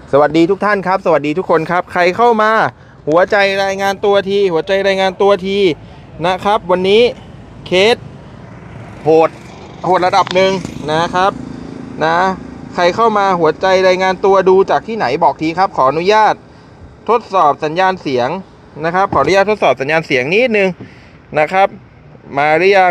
สวัสดีทุกท่านครับสวัสดีทุกคนครับใครเข้ามาหัวใจรายงานตัวทีหัวใจรายงานตัวทีนะครับวันนี้เคสโหดระดับหนึ่งนะครับนะใครเข้ามาหัวใจรายงานตัวดูจากที่ไหนบอกทีครับขออนุญาตทดสอบสัญญาณเสียงนะครับขออนุญาตทดสอบสัญญาณเสียงนิดนึงนะครับมาหรือยัง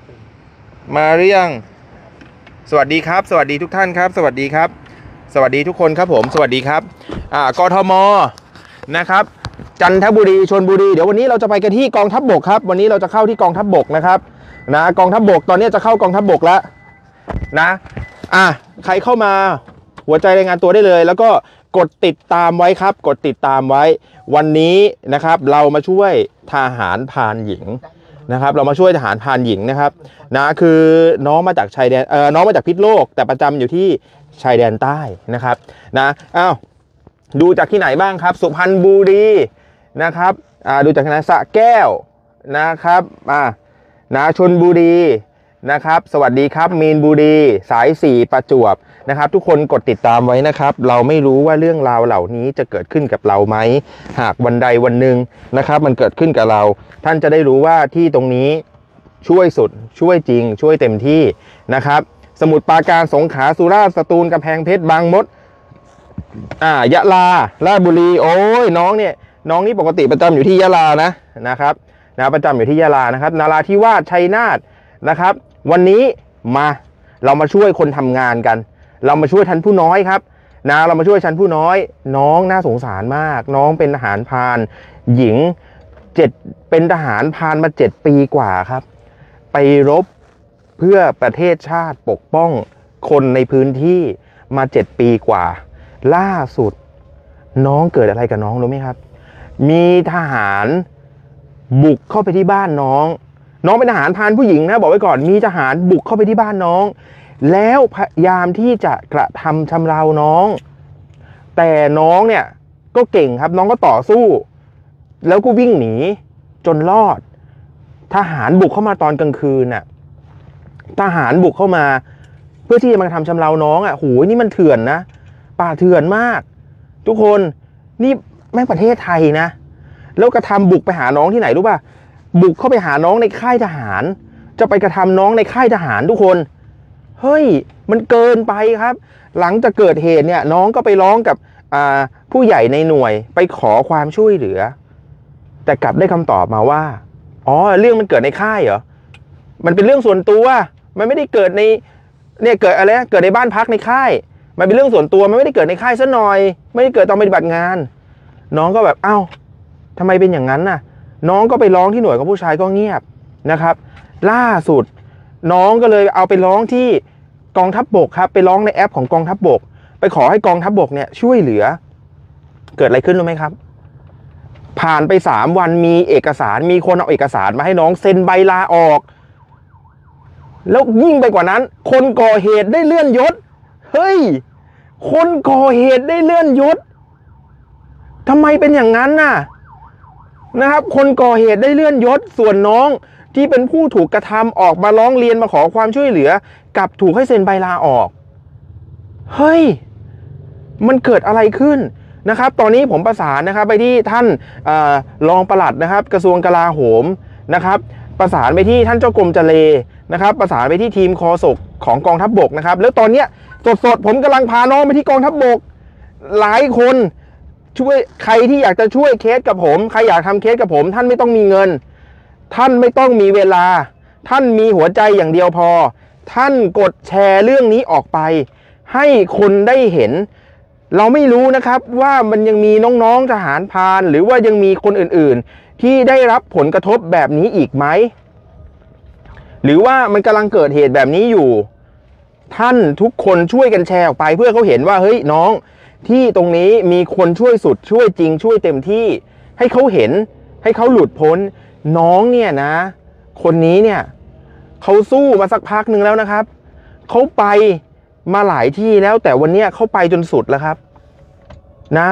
สวัสดีครับสวัสดีทุกท่านครับสวัสดีครับสวัสดีทุกคนครับผมสวัสดีครับกทมนะครับจันทบุรีชลบุรีเดี๋ยววันนี้เราจะไปกันที่กองทัพบกครับวันนี้เราจะเข้าที่กองทัพบกนะครับนะกองทัพบกตอนนี้จะเข้ากองทัพบกแล้วนะใครเข้ามาหัวใจรายงานตัวได้เลยแล้วก็กดติดตามไว้ครับกดติดตามไว้วันนี้นะครับเรามาช่วยทหารพรานหญิงนะครับเรามาช่วยทหารพรานหญิงนะครับนะคือน้องมาจากชายแดนน้องมาจากพิษโลกแต่ประจำอยู่ที่ชายแดนใต้นะครับนะดูจากที่ไหนบ้างครับสุพรรณบุรีนะครับดูจากที่ไหนสระแก้วนะครับชลบุรีนะครับสวัสดีครับมีนบุรีสาย4ประจวบนะครับทุกคนกดติดตามไว้นะครับเราไม่รู้ว่าเรื่องราวเหล่านี้จะเกิดขึ้นกับเราไหมหากวันใดวันหนึ่งนะครับมันเกิดขึ้นกับเราท่านจะได้รู้ว่าที่ตรงนี้ช่วยสุดช่วยจริงช่วยเต็มที่นะครับสมุทรปราการสงขลาสุราษฎร์สตูลกำแพงเพชรบางมดยะลาราชบุรีโอ้ยน้องนี่ปกติประจำอยู่ที่ยะลานะครับประจำอยู่ที่ยะลานะครับนราธิวาสชัยนาทนะครับวันนี้เรามาช่วยคนทำงานกันเรามาช่วยชั้นผู้น้อยครับเรามาช่วยชั้นผู้น้อยน้องน่าสงสารมากน้องเป็นทหารพรานหญิงเป็นทหารพรานมา7 ปีกว่าครับไปรบเพื่อประเทศชาติปกป้องคนในพื้นที่มา7 ปีกว่าล่าสุดน้องเกิดอะไรกับน้องรู้ไหมครับมีทหารบุกเข้าไปที่บ้านน้องเป็นทหารพรานผู้หญิงนะบอกไว้ก่อนมีทหารบุกเข้าไปที่บ้านน้องแล้วพยายามที่จะกระทำชำเราน้องแต่น้องเนี่ยก็เก่งครับน้องก็ต่อสู้แล้วก็วิ่งหนีจนรอดทหารบุกเข้ามาตอนกลางคืนน่ะทหารบุกเข้ามาเพื่อที่จะมาทำชำเราน้องโหนี่มันเถื่อนนะป่าเถื่อนมากทุกคนนี่แม่งประเทศไทยนะแล้วกระทำบุกไปหาน้องที่ไหนรู้ป่ะบุกเข้าไปหาน้องในค่ายทหารจะไปกระทำน้องในค่ายทหารทุกคนเฮ้ยมันเกินไปครับหลังจากเกิดเหตุเนี่ยน้องก็ไปร้องกับผู้ใหญ่ในหน่วยไปขอความช่วยเหลือแต่กลับได้คำตอบมาว่าเรื่องมันเกิดในค่ายเหรอมันเป็นเรื่องส่วนตัวมันไม่ได้เกิดในเกิดอะไรเกิดในบ้านพักในค่ายมันเป็นเรื่องส่วนตัวมันไม่ได้เกิดในค่ายซะหน่อยไม่ได้เกิดตอนปฏิบัติงานน้องก็แบบทำไมเป็นอย่างนั้นน่ะน้องก็ไปร้องที่หน่วยกับผู้ชายก็เงียบนะครับล่าสุดน้องก็เลยเอาไปร้องที่กองทัพบกครับไปร้องในแอปของกองทัพบกไปขอให้กองทัพบกเนี่ยช่วยเหลือเกิดอะไรขึ้นรู้ไหมครับผ่านไป3 วันมีเอกสารมีคนเอาเอกสารมาให้น้องเซ็นใบลาออกแล้วยิ่งไปกว่านั้นคนก่อเหตุได้เลื่อนยศเฮ้ยคนก่อเหตุได้เลื่อนยศทำไมเป็นอย่างนั้นนะครับคนก่อเหตุได้เลื่อนยศส่วนน้องที่เป็นผู้ถูกกระทำออกมาร้องเรียนมาขอความช่วยเหลือกลับถูกให้เซ็นใบลาออกเฮ้ยมันเกิดอะไรขึ้นนะครับตอนนี้ผมประสานนะครับไปที่ท่านรองปลัดนะครับกระทรวงกลาโหมนะครับประสานไปที่ท่านเจ้ากรมเจเลนะครับประสานไปที่ทีมคศของกองทัพบกนะครับแล้วตอนนี้สดผมกำลังพาน้องไปที่กองทัพบกหลายคนช่วยใครที่อยากจะช่วยเคสกับผมใครอยากทำเคสกับผมท่านไม่ต้องมีเงินท่านไม่ต้องมีเวลาท่านมีหัวใจอย่างเดียวพอท่านกดแชร์เรื่องนี้ออกไปให้คนได้เห็นเราไม่รู้นะครับว่ามันยังมีน้องๆทหารพรานหรือว่ายังมีคนอื่นๆที่ได้รับผลกระทบแบบนี้อีกไหมหรือว่ามันกำลังเกิดเหตุแบบนี้อยู่ท่านทุกคนช่วยกันแชร์ออกไปเพื่อเขาเห็นว่าเฮ้ยน้องที่ตรงนี้มีคนช่วยสุดช่วยจริงช่วยเต็มที่ให้เขาเห็นให้เขาหลุดพ้นน้องเนี่ยนะคนนี้เนี่ยเขาสู้มาสักพักหนึ่งแล้วนะครับเขาไปมาหลายที่แล้วแต่วันนี้เขาไปจนสุดแล้วครับนะ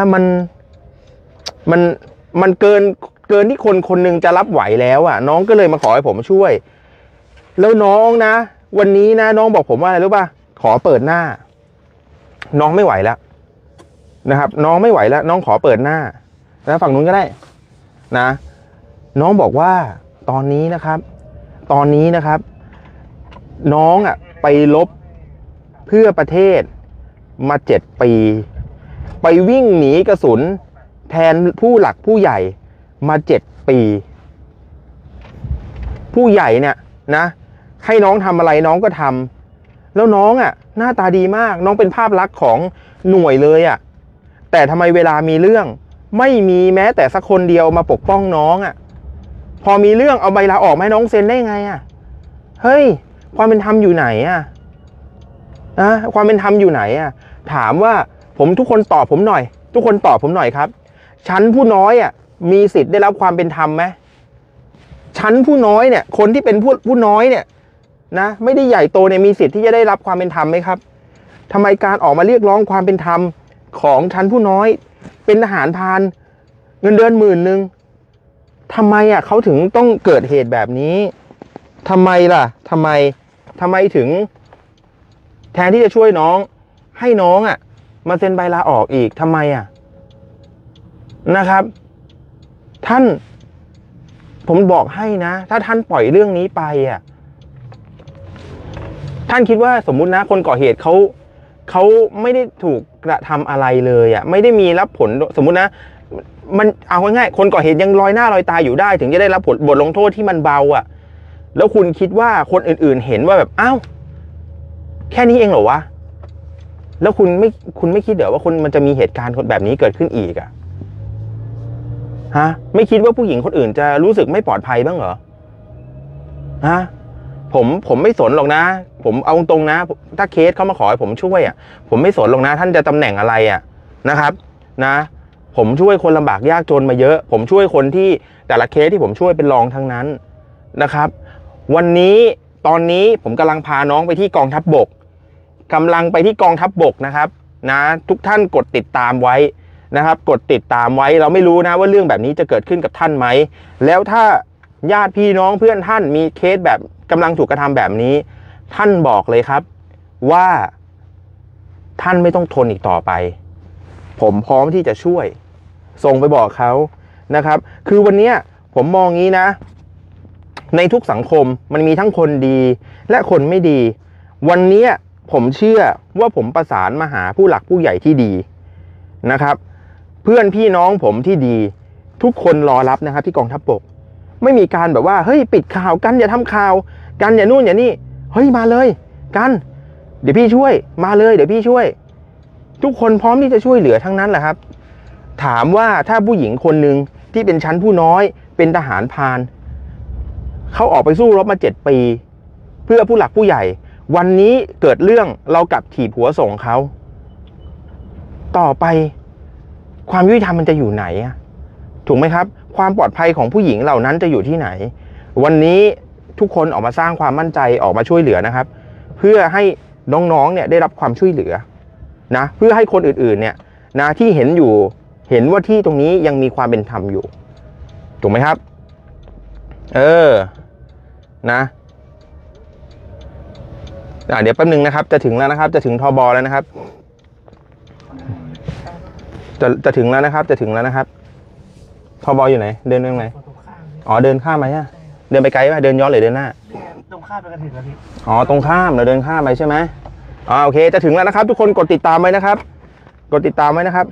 มันเกินที่คนหนึ่งจะรับไหวแล้วน้องก็เลยมาขอให้ผมช่วยแล้วน้องนะวันนี้นะน้องบอกผมว่าอะไรรู้ป่ะขอเปิดหน้าน้องไม่ไหวแล้วนะครับน้องไม่ไหวแล้วน้องขอเปิดหน้าแล้วฝั่งนู้นก็ได้นะน้องบอกว่าตอนนี้นะครับน้องอ่ะไปลบเพื่อประเทศมา7 ปีไปวิ่งหนีกระสุนแทนผู้หลักผู้ใหญ่มา7 ปีผู้ใหญ่เนี่ยนะให้น้องทำอะไรน้องก็ทำแล้วน้องอ่ะหน้าตาดีมากน้องเป็นภาพลักษณ์ของหน่วยเลยอ่ะแต่ทำไมเวลามีเรื่องไม่มีแม้แต่สักคนเดียวมาปกป้องน้องอ่ะพอมีเรื่องเอาใบลาออกมาให้น้องเซ็นได้ไงอ่ะเฮ้ยความเป็นธรรมอยู่ไหนอ่ะความเป็นธรรมอยู่ไหนอ่ะถามว่าทุกคนตอบผมหน่อยทุกคนตอบผมหน่อยครับชั้นผู้น้อยอ่ะมีสิทธิ์ได้รับความเป็นธรรมไหมชั้นผู้น้อยเนี่ยคนที่เป็นผู้น้อยเนี่ยนะไม่ได้ใหญ่โตเนี่ยมีสิทธิ์ที่จะได้รับความเป็นธรรมไหมครับทำไมการออกมาเรียกร้องความเป็นธรรมของชั้นผู้น้อยเป็นทหารพรานเงินเดือน10,000ทำไมอ่ะเขาถึงต้องเกิดเหตุแบบนี้ทำไมล่ะทำไมถึงแทนที่จะช่วยน้องให้น้องอ่ะมาเซ็นใบลาออกอีกทำไมอ่ะนะครับท่านผมบอกให้นะถ้าท่านปล่อยเรื่องนี้ไปอ่ะท่านคิดว่าสมมุตินะคนก่อเหตุเขาไม่ได้ถูกกระทำอะไรเลยอ่ะไม่ได้มีรับผลสมมุตินะมันเอาง่ายๆคนก่อเหตุยังลอยหน้าลอยตาอยู่ได้ถึงจะได้รับบทลงโทษที่มันเบาอ่ะแล้วคุณคิดว่าคนอื่นๆเห็นว่าแบบอ้าวแค่นี้เองเหรอวะแล้วคุณไม่คิดเดี๋ยวว่ามันจะมีเหตุการณ์แบบนี้เกิดขึ้นอีกอ่ะฮะไม่คิดว่าผู้หญิงคนอื่นจะรู้สึกไม่ปลอดภัยบ้างเหรอฮะผมไม่สนหรอกนะผมเอาตรงนะถ้าเคสเขามาขอให้ผมช่วยอ่ะผมไม่สนหรอกนะท่านจะตำแหน่งอะไรอ่ะนะครับนะผมช่วยคนลำบากยากจนมาเยอะผมช่วยคนที่แต่ละเคสที่ผมช่วยเป็นรองทั้งนั้นนะครับวันนี้ตอนนี้ผมกำลังพาน้องไปที่กองทัพบกนะครับนะทุกท่านกดติดตามไว้นะครับกดติดตามไว้เราไม่รู้นะว่าเรื่องแบบนี้จะเกิดขึ้นกับท่านไหมแล้วถ้าญาติพี่น้องเพื่อนท่านมีเคสแบบกำลังถูกกระทำแบบนี้ท่านบอกเลยครับว่าท่านไม่ต้องทนอีกต่อไปผมพร้อมที่จะช่วยส่งไปบอกเขานะครับคือวันนี้ผมมองงี้นะในทุกสังคมมันมีทั้งคนดีและคนไม่ดีวันนี้ผมเชื่อว่าผมประสานมาหาผู้หลักผู้ใหญ่ที่ดีนะครับเพื่อนพี่น้องผมที่ดีทุกคนรอรับนะครับที่กองทัพบกไม่มีการแบบว่าเฮ้ยปิดข่าวกันอย่าทำข่าวกันอย่านู่นอย่านี่เฮ้ยมาเลยกันเดี๋ยวพี่ช่วยมาเลยเดี๋ยวพี่ช่วยทุกคนพร้อมที่จะช่วยเหลือทั้งนั้นแหละครับถามว่าถ้าผู้หญิงคนหนึ่งที่เป็นชั้นผู้น้อยเป็นทหารพรานเขาออกไปสู้รบมา7 ปีเพื่อผู้หลักผู้ใหญ่วันนี้เกิดเรื่องเรากลับถีบหัวส่งเขาต่อไปความยุติธรรมมันจะอยู่ไหนอะถูกไหมครับความปลอดภัยของผู้หญิงเหล่านั้นจะอยู่ที่ไหนวันนี้ทุกคนออกมาสร้างความมั่นใจออกมาช่วยเหลือนะครับเพื่อให้น้องๆเนี่ยได้รับความช่วยเหลือนะเพื่อให้คนอื่นๆเนี่ยนะที่เห็นว่าที่ตรงนี้ยังมีความเป็นธรรมอยู่ถูกไหมครับนะเดี๋ยวแป๊บนึงนะครับจะถึงแล้วนะครับจะถึงทบแล้วนะครับจะถึงแล้วนะครับทบอยู่ไหนเดินไหนอ๋อเดินข้ามไปฮะเดินไปไกลป่ะเดินย้อนหรือเดินหน้าตรงข้ามไปกันถึงแล้วพี่อ๋อตรงข้ามเราเดินข้ามไปใช่ไหมโอเคจะถึงแล้วนะครับทุกคนกดติดตามไว้นะครับกดติดตามไว้นะครับ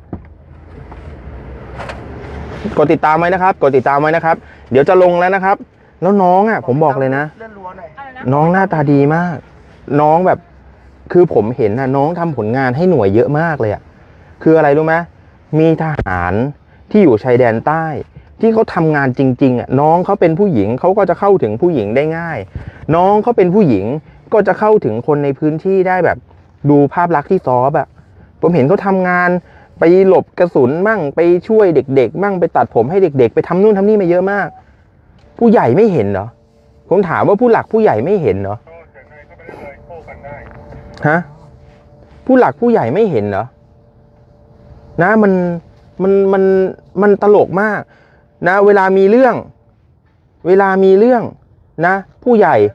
เดี๋ยวจะลงแล้วนะครับแล้วน้องผมบอกเลยนะน้องหน้าตาดีมากน้องแบบคือผมเห็นน้องทำผลงานให้หน่วยเยอะมากเลยคืออะไรรู้ไหมมีทหารที่อยู่ชายแดนใต้ที่เขาทำงานจริงๆน้องเขาเป็นผู้หญิงเขาก็จะเข้าถึงผู้หญิงได้ง่ายน้องเขาเป็นผู้หญิงก็จะเข้าถึงคนในพื้นที่ได้แบบดูภาพลักษณ์ที่ซอฟผมเห็นเขาทำงานไปหลบกระสุนมั่งไปช่วยเด็กๆมั่งไปตัดผมให้เด็กๆไปทำนู่นทำนี่มาเยอะมากผู้ใหญ่ไม่เห็นเหรอผมถามว่าผู้หลักผู้ใหญ่ไม่เห็นเหรอฮะผู้หลักผู้ใหญ่ไม่เห็นเหรอนะมันตลกมากนะเวลามีเรื่องนะผู้ใหญ่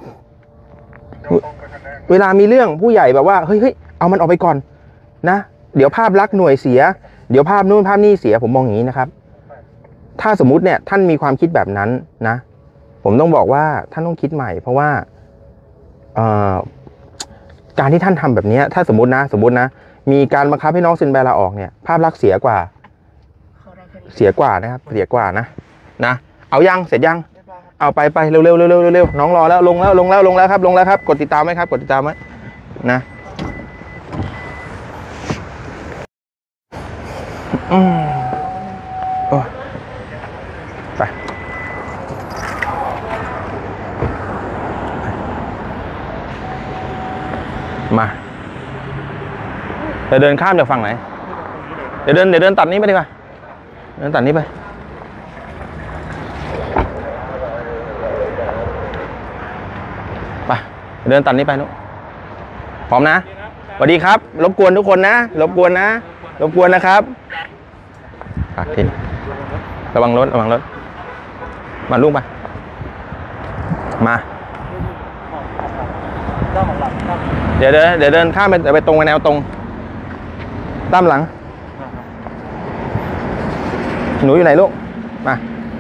เวลามีเรื่องผู้ใหญ่แบบว่าเฮ้ยเอามันออกไปก่อนนะเดี๋ยวภาพลักษณ์หน่วยเสียเดี๋ยวภาพนู่นภาพนี่เสียผมมองอย่างนี้นะครับถ้าสมมุติเนี่ยท่านมีความคิดแบบนั้นนะผมต้องบอกว่าท่านต้องคิดใหม่เพราะว่าการที่ท่านทำแบบนี้ถ้าสมมตินะมีการบังคับให้น้องเซ็นใบลาออกเนี่ยภาพลักษณ์เสียกว่านะครับเสียกว่านะเอายังเสร็จยังเอาไปเร็วน้องรอแล้วลงแล้วครับกดติดตามไหมครับกดติดตามไหมนะไปมาเดินข้ามจากฝั่งไหนเดี๋ยวเดินตัดนี้ไปดีกว่าเดินตัดนี้ไปเดินตัดนี้ไปนุ๊กพร้อมนะสวัสดีครับรบกวนทุกคนนะรบกวนนะครับทีนี้ระวังรถมาลูกมาเดี๋ยวเดินข้ามไปตรงไปแนวตรงด้านหลังหนูอยู่ไหนลูกมา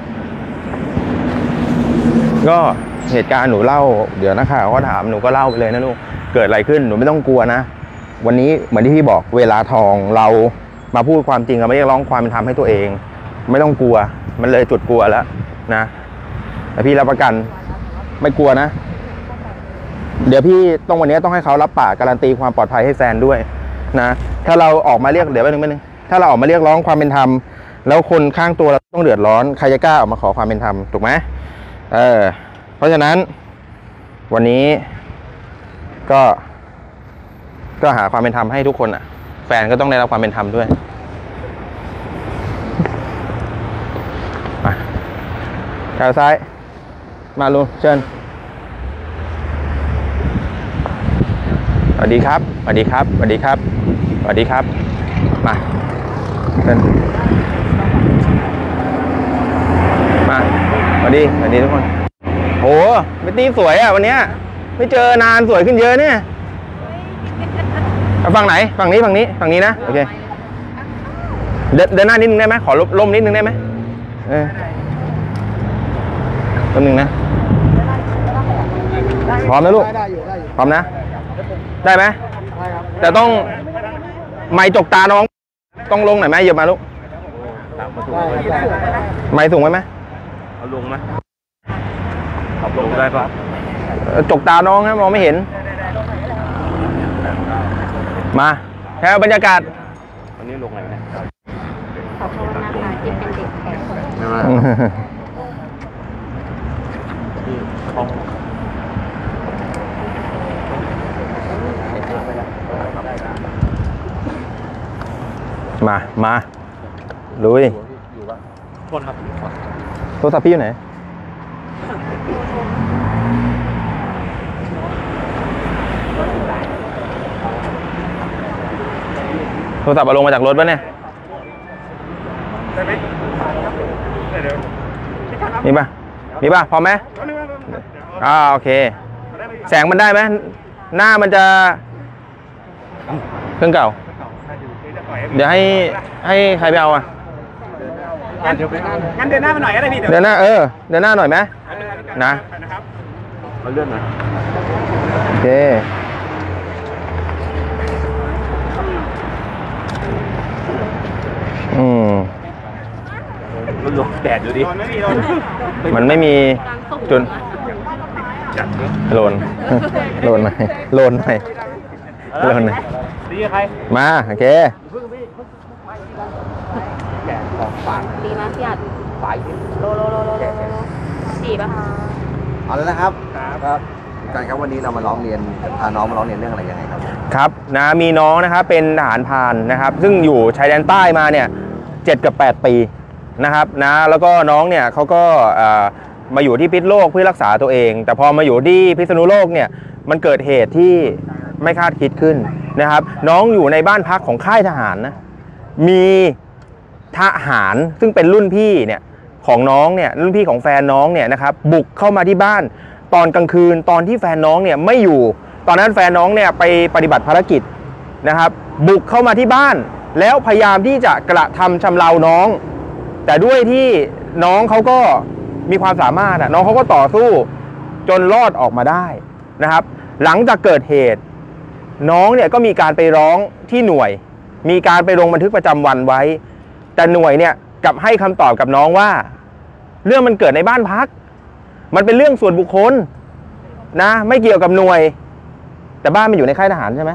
ก็เหตุการณ์หนูเล่าเดี๋ยวนักข่าวก็ถามหนูก็เล่าไปเลยนะลูกเกิดอะไรขึ้นหนูไม่ต้องกลัวนะวันนี้เหมือนที่พี่บอกเวลาทองเรามาพูดความจริงเราไม่ได้ร้องความเป็นธรรมให้ตัวเองไม่ต้องกลัวมันเลยจุดกลัวแล้วนะแต่พี่รับประกันไม่กลัวนะเดี๋ยวพี่วันนี้ต้องให้เขารับปากการันตีความปลอดภัยให้แฟนด้วยนะถ้าเราออกมาเรียกเดี๋ยวแป๊บนึงถ้าเราออกมาเรียกร้องความเป็นธรรมแล้วคนข้างตัวเราต้องเดือดร้อนใครจะกล้าออกมาขอความเป็นธรรมถูกไหมเพราะฉะนั้นวันนี้ก็หาความเป็นธรรมให้ทุกคนอ่ะแฟนก็ต้องได้รับความเป็นธรรมด้วยมาแถวซ้ายมาลุงเชิญสวัสดีครับมาเชิญมาสวัสดีทุกคนโหเบตตี้สวยอ่ะวันนี้ไม่เจอนานสวยขึ้นเยอะเนี่ยฝั่งไหนฝั่งนี้นะโอเคเดินหน้านิดนึงได้ไหมขอล่มนิดนึงได้ไหมล่มนึงนะพร้อมนะลูกพร้อมนะได้ไหมแต่ต้องไม้จกตาน้องต้องลงหน่อยไหมเหยียบมาลูกไม้สูงไหมเอาลงไหมขับลงได้ปะจกตาน้องนะมองไม่เห็นมาแค่บรรยากาศวันนี้ลงไหนเนี่ยขอบคุณนะคะที่เป็นเด็กแข็งมาลุยโทษครับโทรศัพท์พี่อยู่ไหนโทรศัพท์เอาลงมาจากรถป่ะเนี่ยมีป่ะพอไหมโอเคแสงมันได้ไหมหน้ามันจะเครื่องเก่าเดี๋ยวให้ใครไปเอางั้นเดินหน้ามาหน่อยก็ได้พี่เดินหน้าเดินหน้าหน่อยไหมนะเราเลื่อนหน่อยโอเคมันหลบแดดอยู่ดิมันไม่มีจุดโลนหน่อยมาโอเคดีมากพี่อัดโล4ป่ะเอาแล้วนะครับอาจารย์ครับวันนี้เรามาร้องเรียนพาน้องมาร้องเรียนเรื่องอะไรยังไงครับนะมีน้องนะครับเป็นทหารพรานนะครับซึ่งอยู่ชายแดนใต้มาเนี่ย7 กับ 8 ปีนะครับนะแล้วก็น้องเนี่ยเขาก็มาอยู่ที่พิษณุโลกเพื่อรักษาตัวเองแต่พอมาอยู่ที่พิษณุโลกเนี่ยมันเกิดเหตุที่ไม่คาดคิดขึ้นนะครับน้องอยู่ในบ้านพักของค่ายทหารนะมีทหารซึ่งเป็นรุ่นพี่เนี่ยของน้องเนี่ยรุ่นพี่ของแฟนน้องเนี่ยนะครับบุกเข้ามาที่บ้านตอนกลางคืนตอนที่แฟนน้องเนี่ยไม่อยู่ตอนนั้นแฟนน้องเนี่ยไปปฏิบัติภารกิจนะครับบุกเข้ามาที่บ้านแล้วพยายามที่จะกระทำชำเราน้องแต่ด้วยที่น้องเขาก็มีความสามารถน้องเขาก็ต่อสู้จนรอดออกมาได้นะครับหลังจากเกิดเหตุน้องเนี่ยก็มีการไปร้องที่หน่วยมีการไปลงบันทึกประจำวันไว้แต่หน่วยเนี่ยกลับให้คำตอบกับน้องว่าเรื่องมันเกิดในบ้านพักมันเป็นเรื่องส่วนบุคคลนะไม่เกี่ยวกับหน่วยแต่บ้านมันอยู่ในค่ายทหารใช่ไหม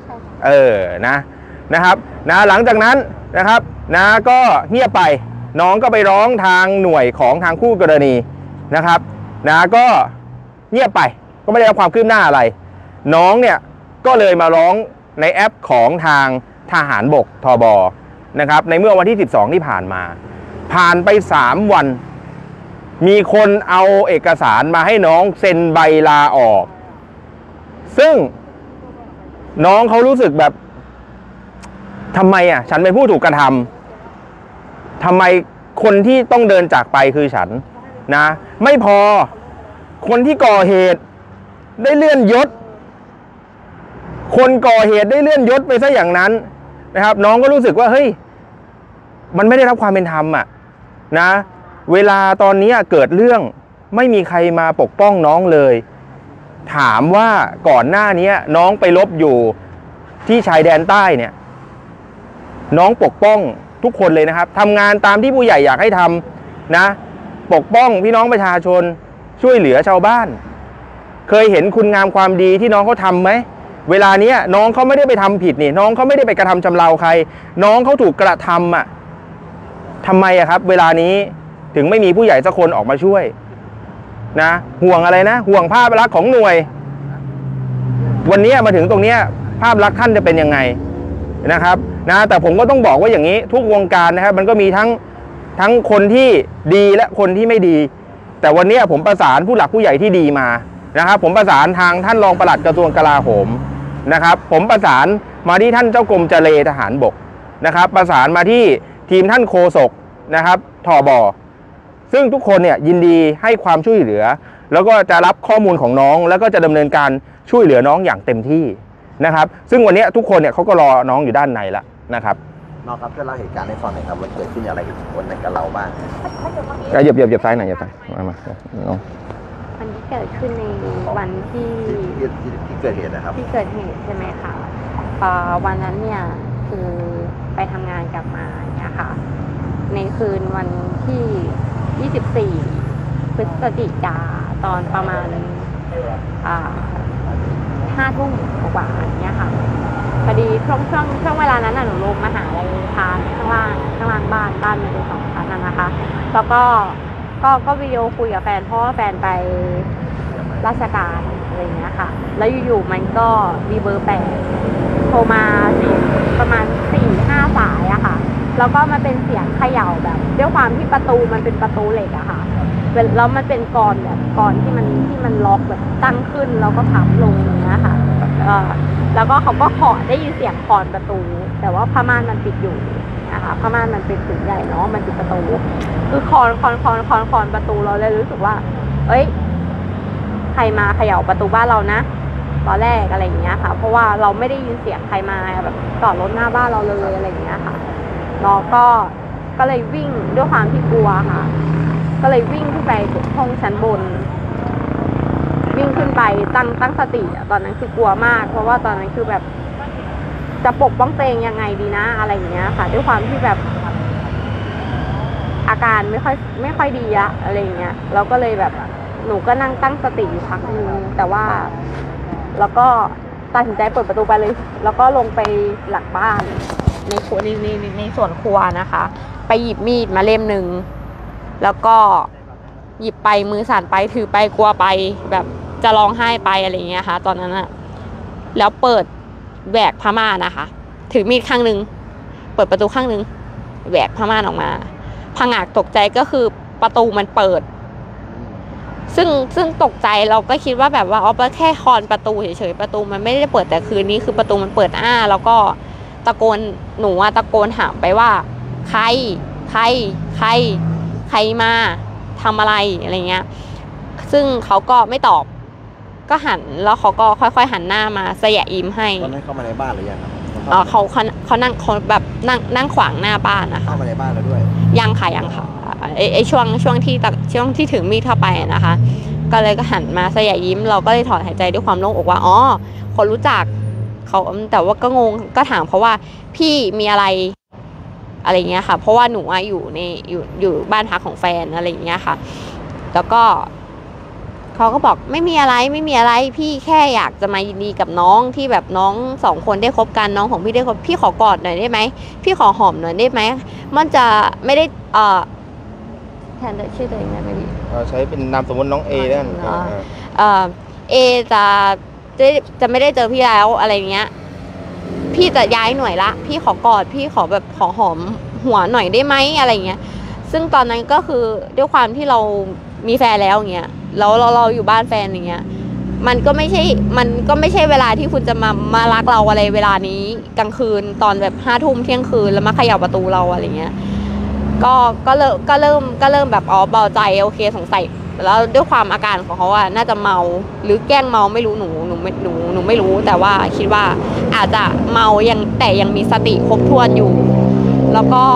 นะครับหลังจากนั้นนะครับก็เงียบไปน้องก็ไปร้องทางหน่วยของทางคู่กรณีนะครับก็เงียบไปก็ไม่ได้รับความคืบหน้าอะไรน้องเนี่ยก็เลยมาร้องในแอปของทางทหารบกทบนะครับในเมื่อวันที่12ที่ผ่านมาผ่านไป3วันมีคนเอาเอกสารมาให้น้องเซ็นใบลาออกซึ่งน้องเขารู้สึกแบบทำไมฉันเป็นผู้ถูกกระทำทำไมคนที่ต้องเดินจากไปคือฉันนะไม่พอคนที่ก่อเหตุได้เลื่อนยศคนก่อเหตุได้เลื่อนยศไปซะอย่างนั้นนะครับน้องก็รู้สึกว่าเฮ้ยมันไม่ได้รับความเป็นธรรมนะเวลาตอนนี้เกิดเรื่องไม่มีใครมาปกป้องน้องเลยถามว่าก่อนหน้านี้น้องไปรบอยู่ที่ชายแดนใต้เนี่ยน้องปกป้องทุกคนเลยนะครับทำงานตามที่ผู้ใหญ่อยากให้ทำนะปกป้องพี่น้องประชาชนช่วยเหลือชาวบ้านเคยเห็นคุณงามความดีที่น้องเขาทำไหมเวลานี้น้องเขาไม่ได้ไปทำผิดนี่น้องเขาไม่ได้ไปกระทำชำเราใครน้องเขาถูกกระทำทำไมครับเวลานี้ถึงไม่มีผู้ใหญ่สักคนออกมาช่วยนะห่วงอะไรนะห่วงภาพลักษณ์ของหน่วยวันนี้มาถึงตรงนี้ภาพลักษณ์ท่านจะเป็นยังไงนะครับแต่ผมก็ต้องบอกว่าอย่างนี้ทุกวงการนะครับมันก็มีทั้งคนที่ดีและคนที่ไม่ดีแต่วันนี้ผมประสานผู้หลักผู้ใหญ่ที่ดีมานะครับผมประสานทางท่านรองปลัดกระทรวงกลาโหมนะครับผมประสานมาที่ท่านเจ้ากรมเจรทหารบกนะครับประสานมาที่ทีมท่านโฆษกนะครับทบซึ่งทุกคนเนี่ยยินดีให้ความช่วยเหลือแล้วก็จะรับข้อมูลของน้องแล้วก็จะดำเนินการช่วยเหลือน้องอย่างเต็มที่นะครับซึ่งวันนี้ทุกคนเนี่ยเขาก็รอน้องอยู่ด้านในแล้วนะครับน้องครับช่วยเล่าเหตุการณ์ให้ฟังหน่อยครับมันเกิดขึ้นอะไรกับคนในกับเราบ้างเหยียบซ้ายหน่อยเหยียบซ้ายมาน้องมันเกิดขึ้นในวันที่เกิดเหตุนะครับที่เกิดเหตุใช่ไหมคะวันนั้นเนี่ยคือไปทำงานกลับมาเนี่ยค่ะในคืนวันที่24พฤศจิกาตอนประมาณ5 ทุ่มกว่าเนี่ยค่ะพอดีช่วงเวลานั้นหนูลงมาหาอะไรทานข้างล่างบ้านมีเป็น2 ชั้นนะคะแล้วก็วิดีโอคุยกับแฟนเพราะว่าแฟนไปราชการอะไรอย่างเงี้ยค่ะแล้วอยู่ๆมันก็มีเบอร์แปลกโทรมาประมาณ 4-5 สายอะค่ะแล้วก็มันเป็นเสียงเขย่าแบบด้วยความที่ประตูมันเป็นประตูเหล็กอะค่ะแล้วมันเป็นกรแบบกรที่มันล็อกแบบตั้งขึ้นแล้วก็พับลงอย่างเงี้ยค่ะแล้วก็เขาก็เคาะได้ยินเสียงคอนประตูแต่ว่าผ้าม่านมันปิดอยู่นะคะผ้าม่านมันเป็นผืนใหญ่เนาะมันปิดประตูคือคอนประตูเราเลยรู้สึกว่าเอ้ยใครมาเขย่าประตูบ้านเรานะตอนแรกอะไรอย่างเงี้ยค่ะเพราะว่าเราไม่ได้ยินเสียงใครมาแบบจอดรถหน้าบ้านเราเลยอะไรอย่างเงี้ยค่ะเราก็เลยวิ่งด้วยความที่กลัวค่ะก็เลยวิ่งขึ้นไปห้องชั้นบนวิ่งขึ้นไปตั้งสติตอนนั้นคือกลัวมากเพราะว่าตอนนั้นคือแบบจะปกป้องตัวเองยังไงดีนะอะไรอย่างเงี้ยค่ะด้วยความที่แบบอาการไม่ค่อยดีอะอะไรอย่างเงี้ยเราก็เลยแบบหนูก็นั่งตั้งสติอยู่พักนึงแต่ว่าแล้วก็ตัดสินใจเปิดประตูไปเลยแล้วก็ลงไปหลังบ้านในครัวในส่วนครัวนะคะไปหยิบมีดมาเล่มนึงแล้วก็หยิบไปมือสั่นไปถือไปกลัวไปแบบจะร้องไห้ไปอะไรอย่างเงี้ยค่ะตอนนั้นอะแล้วเปิดแหวกผ้าม่านนะคะถือมีดข้างนึงเปิดประตูข้างนึงแหวกผ้าม่านออกมาผงาดตกใจก็คือประตูมันเปิดซึ่งตกใจเราก็คิดว่าแบบว่าแค่คอนประตูเฉยๆประตูมันไม่ได้เปิดแต่คืนนี้คือประตูมันเปิดแล้วก็ตะโกนหนูตะโกนถามไปว่าใครมาทำอะไรอะไรเงี้ยซึ่งเขาก็ไม่ตอบก็หันแล้วเขาก็ค่อยๆหันหน้ามาสยะยิ้มให้ตอนนั้นเข้ามาในบ้านหรือยังครับเขานั่งเขาแบบนั่งขวางหน้าบ้านนะคะเข้ามาในบ้านเราด้วยยังค่ะไอช่วงที่ถึงมีดเข้าไปนะคะก็เลยก็หันมาสยายยิ้มเราก็เลยถอนหายใจด้วยความโล่งอกว่าอ๋อคนรู้จักเขาแต่ว่าก็งงก็ถามเพราะว่าพี่มีอะไรเงี้ยค่ะเพราะว่าหนูอยู่บ้านพักของแฟนอะไรเงี้ยค่ะแล้วก็เขาก็บอกไม่มีอะไรพี่แค่อยากจะมายินดีกับน้องที่แบบน้อง2 คนได้คบกันน้องของพี่ได้คบพี่ขอกอดหน่อยได้ไหมพี่ขอหอมหน่อยได้ไหมมันจะไม่ได้แทนชื่อตัวเองได้ไหมพี่ใช้เป็นนามสมมติน้องเอแล้วกันเอจะไม่ได้เจอพี่แล้วอะไรเงี้ยพี่จะย้ายหน่วยละพี่ขอกอดพี่ขอแบบขอหอมหัวหน่อยได้ไหมอะไรเงี้ยซึ่งตอนนั้นก็คือด้วยความที่เรามีแฟนแล้วเงี้ยแล้วเราอยู่บ้านแฟนอย่างเงี้ยมันก็ไม่ใช่เวลาที่คุณจะมารักเราอะไรเวลานี้กลางคืนตอนแบบ5 ทุ่มเที่ยงคืนแล้วมาเขย่าประตูเราอะไรเงี้ยก็เริ่มแบบเบาใจโอเคสงสัยแล้วด้วยความอาการของเขาอะน่าจะเมาหรือแกล้งเมาไม่รู้หนูไม่รู้แต่ว่าคิดว่าอาจจะเมาแต่ยังมีสติครบถ้วนอยู่แล้วก็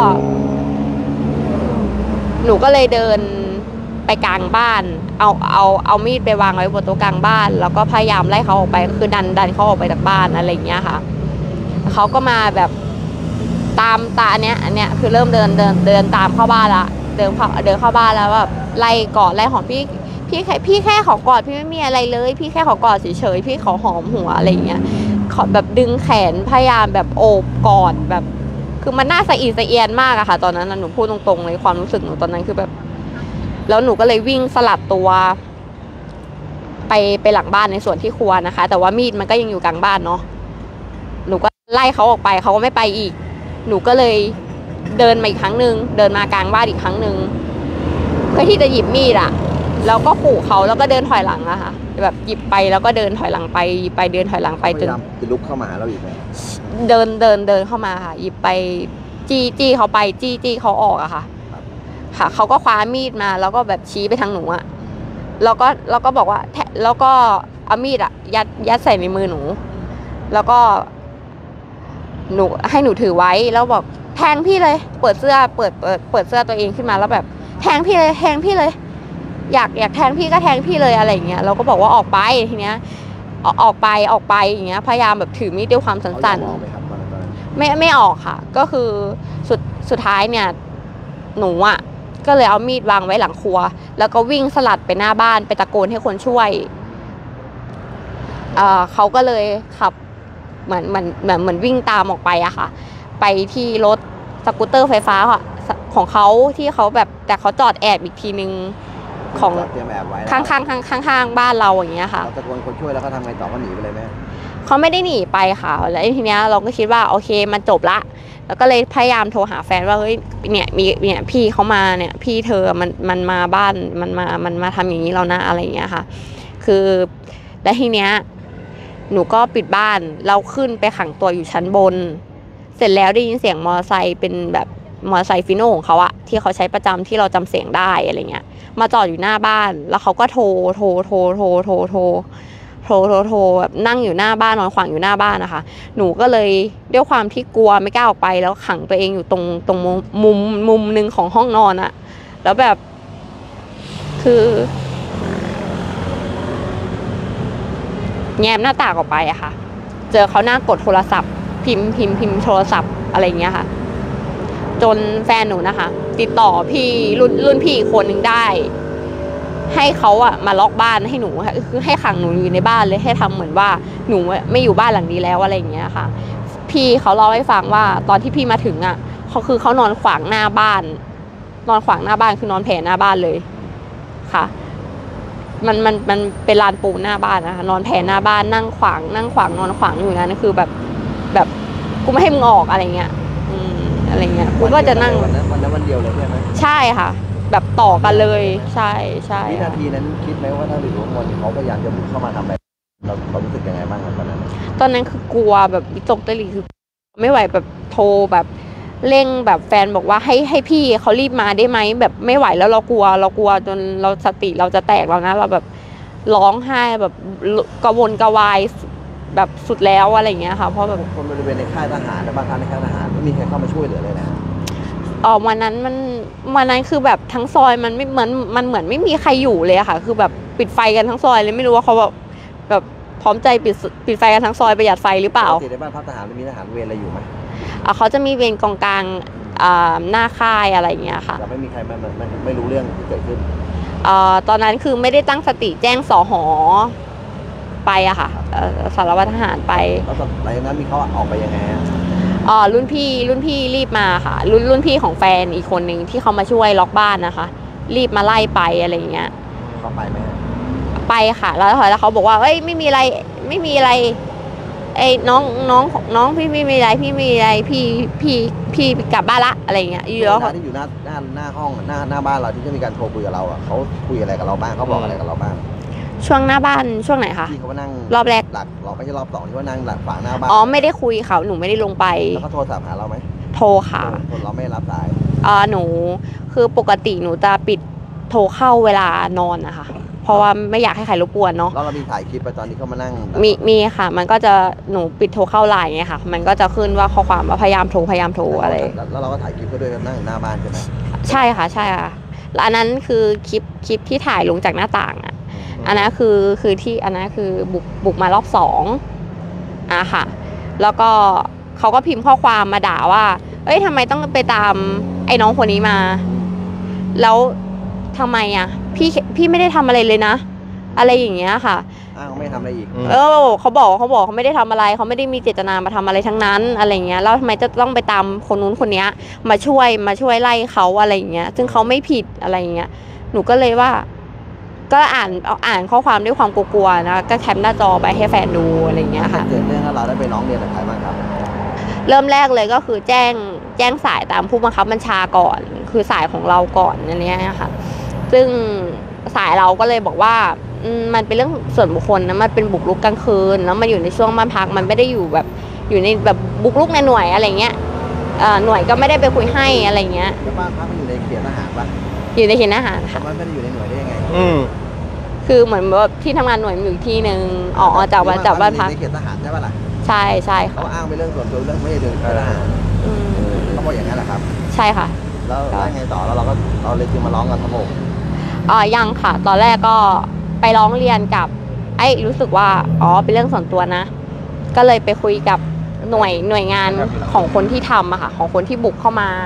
หนูก็เลยเดินไปกลางบ้านเอามีดไปวางไว้บนโต๊ะกลางบ้านแล้วก็พยายามไล่เขาออกไปคือดันเขาออกไปจากบ้านอะไรอย่างเงี้ยค่ะเขาก็มาแบบตามอันเนี้ยคือเริ่มเดินตามเข้าบ้านละเดินเข้าบ้านแล้วแบบไล่กอดไล่หอมพี่แค่ขอกอดพี่ไม่มีอะไรเลยพี่แค่ขอกอดเฉยๆพี่ขอหอมหัวอะไรอย่างเงี้ยขอแบบดึงแขนพยายามแบบโอบกอดแบบคือมันน่าสะอิดสะเอียนมากอะค่ะตอนนั้นหนูพูดตรงๆเลยความรู้สึกหนูตอนนั้นคือแบบแล้วหนูก็เลยวิ่งสลัดตัวไปหลังบ้านในส่วนที่ครัวนะคะแต่ว่ามีดมันก็ยังอยู่กลางบ้านเนาะหนูก็ไล่เขาออกไปเขาก็ไม่ไปอีกหนูก็เลยเดินมาอีกครั้งหนึ่งเดินมากลางบ้านอีกครั้งหนึ่งเพื่อที่จะหยิบมีดอะแล้วก็ขู่เขาแล้วก็เดินถอยหลังอะค่ะแบบหยิบไปแล้วก็เดินถอยหลังไปหยิบไปเดินถอยหลังไปจนจะลุกเข้ามาหาเราอีกไหมเดินเข้ามาค่ะหยิบไปจี้เขาไปจี้เขาออกอะค่ะค่ะเขาก็คว้ามีดมาแล้วก็แบบชี้ไปทางหนูอะแล้วก็บอกว่าแล้วก็เอามีดอะยัดใส่ในมือหนูแล้วก็ให้หนูถือไว้แล้วบอกแทงพี่เลยเปิดเสื้อตัวเองขึ้นมาแล้วแบบแทงพี่เลยอยากแทงพี่ก็แทงพี่เลยอะไรอย่างเงี้ยเราก็บอกว่าออกไปทีเนี้ยออกไปอย่างเงี้ยพยายามแบบถือมีดด้วยความสั่นๆไม่ออกค่ะก็คือสุดท้ายเนี่ยหนูอ่ะก็เลยเอามีดวางไว้หลังครัวแล้วก็วิ่งสลัดไปหน้าบ้านไปตะโกนให้คนช่วยเขาก็เลยขับเหมือนวิ่งตามออกไปอะค่ะไปที่รถสกูตเตอร์ไฟฟ้าของเขาที่เขาแบบแต่เขาจอดแอบอีกทีนึงของข้างบ้านเราอย่างเงี้ยค่ะตะโกนคนช่วยแล้วเขาทำไงต่อเขาหนีไปเลยไหมเขาไม่ได้หนีไปค่ะแล้วทีเนี้ยเราก็คิดว่าโอเคมันจบละแล้วก็เลยพยายามโทรหาแฟนว่าเฮ้ยเนี่ยมีพี่เขามาเนี่ยพี่เธอมันมาบ้านมันมาทำอย่างนี้เรานะอะไรอย่างเงี้ยค่ะคือแล้วทีเนี้ยหนูก็ปิดบ้านเราขึ้นไปขังตัวอยู่ชั้นบนเสร็จแล้วได้ยินเสียงมอเตอร์ไซค์เป็นแบบมอเตอร์ไซค์ฟิโน่ของเขาอะที่เขาใช้ประจำที่เราจำเสียงได้อะไรเงี้ยมาจอดอยู่หน้าบ้านแล้วเขาก็โทรแบบนั่งอยู่หน้าบ้านนอนขวางอยู่หน้าบ้านนะคะหนูก็เลยด้วยความที่กลัวไม่กล้าออกไปแล้วขังตัวเองอยู่ตรงมุมนึงของห้องนอนอะแล้วแบบคือแง้มหน้าต่างออกไปอะค่ะเจอเขาหน้ากดโทรศัพท์พิมพ์โทรศัพท์อะไรเงี้ยค่ะจนแฟนหนูนะคะติดต่อพี่รุ่นพี่อีกคนนึงได้ให้เขาอะมาล็อกบ้านให้หนูคือให้ขังหนูอยู่ในบ้านเลยให้ทำเหมือนว่าหนูไม่อยู่บ้านหลังนี้แล้วอะไรอย่างเงี้ยค่ะพี่เขาเล่าให้ฟังว่าตอนที่พี่มาถึงอะเขานอนขวางหน้าบ้านคือนอนแผ่หน้าบ้านเลยค่ะมันเป็นลานปูนหน้าบ้านนะคะนอนแผ่หน้าบ้านนั่งขวางนอนขวางอยู่นั้นคือแบบกูไม่ให้มึงออกอะไรเงี้ยอะไรเงี้ยกูก็จะนั่งวันเดียวเลยใช่ไหมใช่ค่ะแบบต่อกันเลยใช่วินาทีนั้นคิดไหมว่าถ้าหรือว่าคนเขาพยายามจะบุกเข้ามาทำอะไรเรารู้สึกยังไงบ้างตอนนั้นคือกลัวแบบวิตกตะลิคือไม่ไหวแบบโทรแบบเร่งแบบแฟนบอกว่าให้พี่เขารีบมาได้ไหมแบบไม่ไหวแล้วเรากลัวจนเราสติเราจะแตกแล้วนะเราแบบร้องไห้แบบกระวนกระวายแบบสุดแล้วอะไรอย่างเงี้ยค่ะเพราะแบบคนบริเวณในค่ายทหารและบ้านพักในค่ายทหารไม่มีใครเข้ามาช่วยเหลือเลยนะวันนั้นคือแบบทั้งซอยมันไม่เหมือนไม่มีใครอยู่เลยอะค่ะคือแบบปิดไฟกันทั้งซอยเลยไม่รู้ว่าเขาแบบพร้อมใจปิดไฟกันทั้งซอยประหยัดไฟหรือเปล่าปกติในบ้านพักทหารมีทหารเวรอะไรอยู่ไหมเขาจะมีเวรกองกลางหน้าค่ายอะไรอย่างเงี้ยค่ะแต่ไม่มีใครไม่รู้เรื่องที่เกิดขึ้นตอนนั้นคือไม่ได้ตั้งสติแจ้งสหไปอะค่ะสารวัตรทหารไปแล้วตอนหลังจากนั้นมีเขาออกไปยังไงรุ่นพี่รีบมาค่ะรุ่นพี่ของแฟนอีกคนนึงที่เขามาช่วยล็อกบ้านนะคะรีบมาไล่ไปอะไรอย่างเงี้ยเขาไปไหมไปค่ะแล้วเขาบอกว่าเอ้ยไม่มีอะไรไอ้น้องพี่ไม่มีอะไรพี่มีอะไรพี่กลับบ้านละอะไรเงี้ยอยู่แล้วที่อยู่หน้าห้องหน้าบ้านเราที่จะมีการโทรคุยกับเราเขาคุยอะไรกับเราบ้างเขาบอกอะไรกับเราบ้างช่วงหน้าบ้านช่วงไหนคะที่เขามานั่งรอบแรกหลักเราไม่ใช่รอบ2ที่ว่านั่งหลักฝาหน้าบ้านไม่ได้คุยเขาหนูไม่ได้ลงไปแล้วเขาโทรศัพท์หาเราไหมโทรค่ะเราไม่รับสายหนูคือปกติหนูจะปิดโทรเข้าเวลานอนนะคะเพราะว่าไม่อยากให้ใครรบกวนเนาะแล้วเรามีถ่ายคลิปไปตอนที่เขามานั่งมีค่ะมันก็จะหนูปิดโทรเข้าไลน์ไงค่ะมันก็จะขึ้นว่าข้อความว่าพยายามโทรอะไรแล้วเราก็ถ่ายคลิปก็ด้วยนั่งหน้าบ้านใช่ไหมใช่ค่ะแล้วอันนั้นคือคลิปที่ถ่ายลงจากหน้าต่างอ่ะอันนั้นคือที่อันนั้นคือบุกมารอบ2ค่ะแล้วก็เขาก็พิมพ์ข้อความมาด่าว่าเอ้ยทำไมต้องไปตามไอ้น้องคนนี้มาแล้วทำไมอ่ะพี่ไม่ได้ทำอะไรเลยนะอะไรอย่างเงี้ยค่ะไม่ทำอะไรอีกเขาบอกเขาไม่ได้ทำอะไรเขาไม่ได้มีเจตนามาทำอะไรทั้งนั้นอะไรเงี้ยแล้วทำไมจะต้องไปตามคนนู้นคนนี้มาช่วยไล่เขาอะไรอย่างเงี้ยซึ่งเขาไม่ผิดอะไรอย่างเงี้ยหนูก็เลยว่าก็อ่านข้อความด้วยความกลัวๆนะก็แคปหน้าจอไปให้แฟนดูอะไรอย่างเงี้ยค่ะเกิดเรื่องเราได้ไปร้องเรียนกับใครบ้างครับเริ่มแรกเลยก็คือแจ้งสายตามผู้บังคับบัญชาก่อนคือสายของเราก่อนอันนี้ค่ะซึ่งสายเราก็เลยบอกว่ามันเป็นเรื่องส่วนบุคคลนะมันเป็นบุกรุกกลางคืนแล้วมันอยู่ในช่วงบ้านพักมันไม่ได้อยู่แบบอยู่ในแบบบุกรุกในหน่วยอะไรเงี้ยหน่วยก็ไม่ได้ไปคุยให้อะไรเงี้ยบ้านพักมันอยู่ในเขตทหารปะอยู่ในเขตทหารค่ะมันไม่ได้อยู่ในหน่วยได้ยังไงคือเหมือนว่าที่ทำงานหน่วยมันอยู่ที่นึงจากบ้านพักในเขตทหารใช่ปะล่ะใช่เขาอ้างเป็นเรื่องส่วนตัวเรื่องไม่ได้เรื่องทหารเขาบอกอย่างนั้นแหละครับใช่ค่ะแล้วไงต่อแล้วเราเลยจึงมาร้องกับทบกยังค่ะตอนแรกก็ไปร้องเรียนกับรู้สึกว่าเป็นเรื่องส่วนตัวนะก็เลยไปคุยกับหน่วยงานของคนที่ทำอะค่ะของคนที่บุกเข้ามา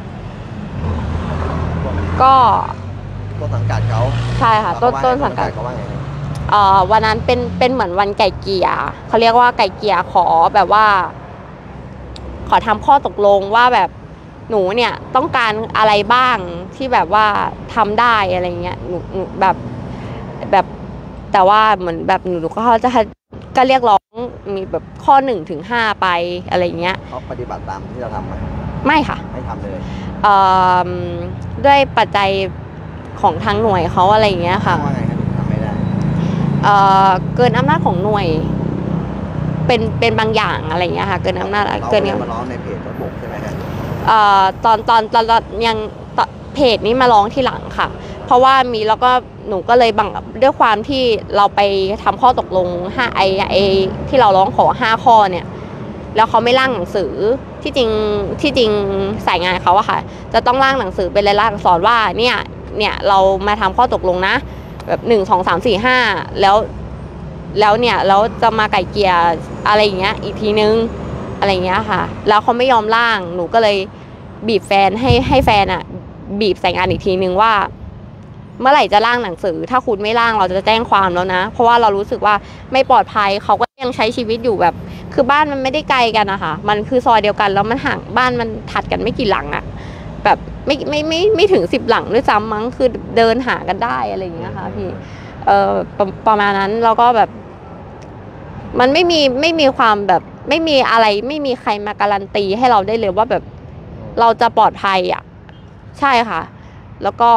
ก็ต้นสังกัดเขาใช่ค่ะต้นสังกัดเขาว่าไงวันนั้นเป็นเหมือนวันไก่เกลี่ยเขาเรียกว่าไก่เกลี่ยขอแบบว่าขอทำข้อตกลงว่าแบบหนูเนี่ยต้องการอะไรบ้างที่แบบว่าทำได้อะไรเงี้ยหนูแบบแต่ว่าเหมือนแบบหนูก็เรียกร้องมีแบบข้อ1 ถึง 5ไปอะไรเงี้ยเขาปฏิบัติตามที่เราทำไหมไม่ค่ะไม่ทำเลยด้วยปัจจัยของทางหน่วยเขาอะไรเงี้ยค่ะว่าไงครับทำไม่ได้เกินอำนาจของหน่วยเป็นบางอย่างอะไรเงี้ยค่ะเกินอำนาจเกินมาร้องในเพจบกใช่ไหมครับตอนยังเพจนี้มาร้องที่หลังค่ะเพราะว่ามีแล้วก็หนูก็เลยด้วยความที่เราไปทำข้อตกลง5ที่เราร้องขอ5ข้อเนี่ยแล้วเขาไม่ร่างหนังสือที่จริงสายงานเขาอะค่ะจะต้องร่างหนังสือเป็นรายลักษณ์อักษรว่าเนี่ยเรามาทำข้อตกลงนะแบบ1 2 3 4 5แล้วเนี่ยแล้วจะมาไก่เกลี่ยอะไรอย่างเงี้ยอีกทีนึงอะไรเงี้ยค่ะแล้วเขาไม่ยอมร่างหนูก็เลยบีบแฟนให้แฟนอะบีบสายงานอีกทีนึงว่าเมื่อไหร่จะร่างหนังสือถ้าคุณไม่ร่างเราจะแจ้งความแล้วนะเพราะว่าเรารู้สึกว่าไม่ปลอดภัยเขาก็ยังใช้ชีวิตอยู่แบบคือบ้านมันไม่ได้ไกลกันนะคะมันคือซอยเดียวกันแล้วมันห่างบ้านมันถัดกันไม่กี่หลังอะแบบไม่ถึง10 หลังด้วยซ้ำมั้งคือเดินหากันได้อะไรอย่างเงี้ยค่ะพี่ประมาณนั้นแล้วก็แบบมันไม่มีความแบบไม่มีอะไรไม่มีใครมาการันตีให้เราได้เลยว่าแบบเราจะปลอดภัยอ่ะใช่ค่ะแล้วก็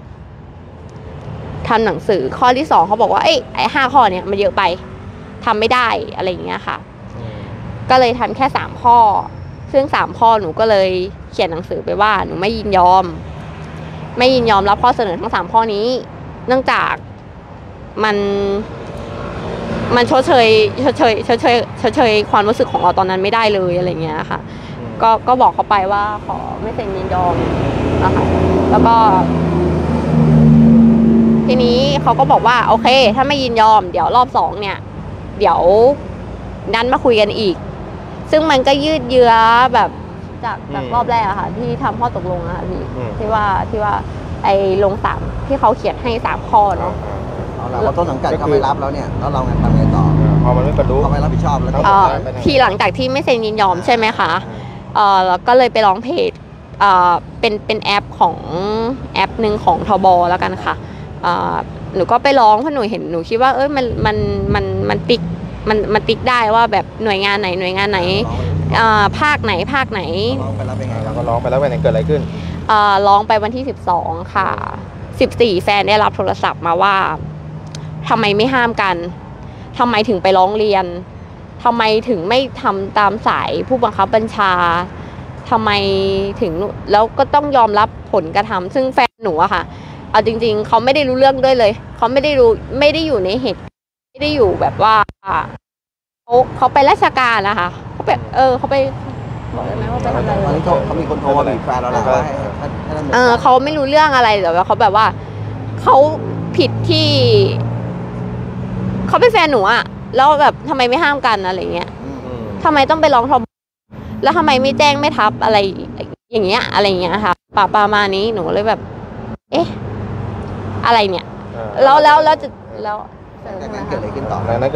ทำหนังสือข้อที่2เขาบอกว่าไอ้5 ข้อเนี่ยมันเยอะไปทำไม่ได้อะไรอย่างเงี้ยค่ะก็เลยทำแค่3 ข้อซึ่ง3 ข้อหนูก็เลยเขียนหนังสือไปว่าหนูไม่ยินยอมรับข้อเสนอทั้ง3 ข้อนี้เนื่องจากมันมันชดเชยความรู้สึกของเราตอนนั้นไม่ได้เลยอะไรเงี้ยค่ะก็บอกเขาไปว่าขอไม่เซ็นยินยอมนะคะแล้วก็ทีนี้เขาก็บอกว่าโอเคถ้าไม่ยินยอมเดี๋ยวรอบ2เนี่ยเดี๋ยวนั้นมาคุยกันอีกซึ่งมันก็ยืดเยื้อแบบจากรอบแรกอะค่ะที่ทำข้อตกลงอะค่ะพี่ที่ว่าไอ้ลง3ที่เขาเขียนให้3ข้อเนาะเราต้นสังกัดเขาไม่รับแล้วเนี่ยแล้วเราทำไงต่อพอมันไม่บรรลุเขาไม่รับผิดชอบแล้วทีหลังจากที่ไม่เซ็นยินยอมใช่ไหมคะแล้วก็เลยไปร้องเพจเป็นแอปของแอปหนึ่งของทบแล้วกันค่ะหนูก็ไปร้องเพราะหนูเห็นหนูคิดว่ามันติ๊กได้ว่าแบบหน่วยงานไหนภาคไหนร้องไปแล้วเป็นไงเราก็ร้องไปแล้วเป็นไงเกิดอะไรขึ้นร้องไปวันที่12ค่ะ14แฟนได้รับโทรศัพท์มาว่าทำไมไม่ห้ามกันทำไมถึงไปร้องเรียนทำไมถึงไม่ทำตามสายผู้บังคับบัญชาทำไมถึงแล้วก็ต้องยอมรับผลกระทำซึ่งแฟนหนูอะค่ะเอาจริงๆเขาไม่ได้รู้เรื่องด้วยเลยเขาไม่ได้อยู่ในเหตุไม่ได้อยู่แบบว่าเขาไปราชการนะคะเขาไปเขาไปบอกได้ไหมว่าไปทำอะไรเขามีคนโทรมาบีบแฟนเราแล้วเขาไม่รู้เรื่องอะไรแต่ว่าเขาแบบว่าเขาผิดที่เขาเป็นแฟนหนูอะแล้วแบบทำไมไม่ห้ามกันอะไรเงี้ยทำไมต้องไปร้องทบแล้วทำไมไม่แจ้งไม่ทับอะไรอย่างเงี้ยค่ะประมาณนี้หนูเลยแบบเอ๊ะอะไรเนี่ยแล้วจากนั้นเกิดอะไรขึ้นต่อ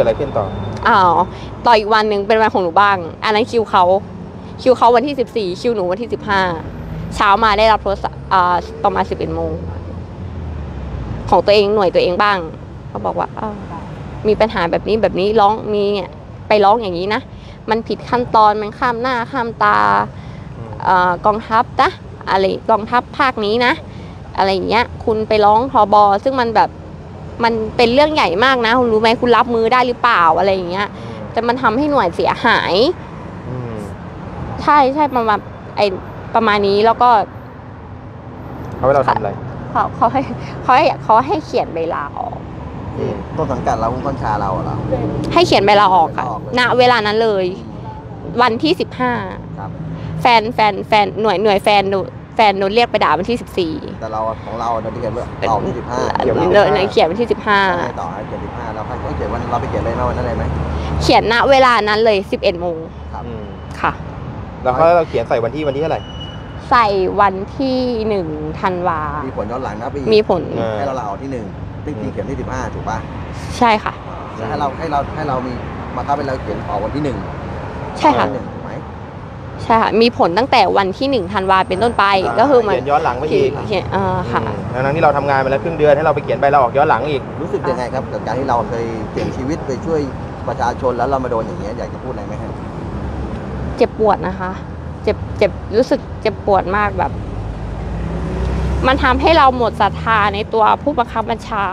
ต่ออีกวันหนึ่งเป็นวันของหนูบ้างอันนั้นคิวเขาวันที่14คิวหนูวันที่15เช้ามาได้รับโทรศัพท์ประมาณ11 โมงของตัวเองหน่วยตัวเองบ้างเขาบอกว่ามีปัญหาแบบนี้ร้องมีเนี่ยไปร้องอย่างนี้นะมันผิดขั้นตอนมันข้ามหน้าข้ามตากองทัพนะอะไรกองทัพภาคนี้นะอะไรอย่างเงี้ยคุณไปร้องทบซึ่งมันแบบมันเป็นเรื่องใหญ่มากนะคุณรู้ไหมคุณรับมือได้หรือเปล่าอะไรอย่างเงี้ยแต่มันทำให้หน่วยเสียหายใช่ประมาณนี้แล้วก็เขาให้เราทำอะไรเขาให้เขียนใบลาออกต้นสังกัดเราผู้บัญชาเราเหรอให้เขียนใบลาออกค่ะณเวลานั้นเลยวันที่15แฟนหน่วยแฟนหนูเรียกไปด่าวันที่14 แต่เราของเราเราเขียนว่าออกที่15 เขียนวันที่15 ต่อให้เขียน15แล้วเขาเขียนวันเราไปเขียนเลยนะวันนั้นเลยไหมเขียนณเวลานั้นเลย11 โมงค่ะแล้วเราเขียนใส่วันที่เท่าไหร่ใส่วันที่1 ธันวามีผลย้อนหลังนะมีผลให้เราลาออกที่1จริงๆเขียนที่15ถูกป่ะใช่ค่ะให้เรามีมาถ้าเป็นเราเขียนออกวันที่1 ใช่ค่ะใช่ค่ะมีผลตั้งแต่วันที่1 ธันวาเป็นต้นไปก็คือมันเขียนย้อนหลังไปอีกค่ะทั้งที่เราทำงานมาแล้วครึ่งเดือนให้เราไปเขียนใบลาออกย้อนหลังอีกรู้สึกยังไงครับกับการที่เราเคยเสี่ยงชีวิตไปช่วยประชาชนแล้วเรามาโดนอย่างเงี้ยอยากจะพูดอะไรไหมครับเจ็บปวดนะคะเจ็บรู้สึกเจ็บปวดมากแบบมันทำให้เราหมดศรัทธาในตัวผู้บังคับบัญชา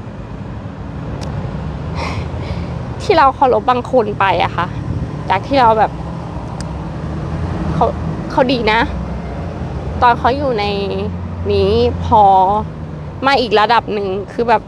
ที่เราเคารพบางคนไปอะค่ะจากที่เราแบบเขาดีนะตอนเขาอยู่ในนี้พอมาอีกระดับหนึ่งคือแบบ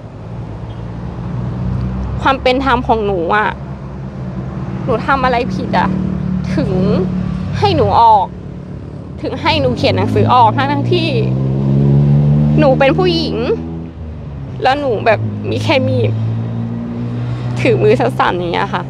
ความเป็นธรรมของหนูอะหนูทำอะไรผิดอะถึงให้หนูออกถึงให้หนูเขียนหนังสือออกทั้งที่หนูเป็นผู้หญิงแล้วหนูแบบมีแค่มีดถือมือสั่นๆอย่างเงี้ยค่ะ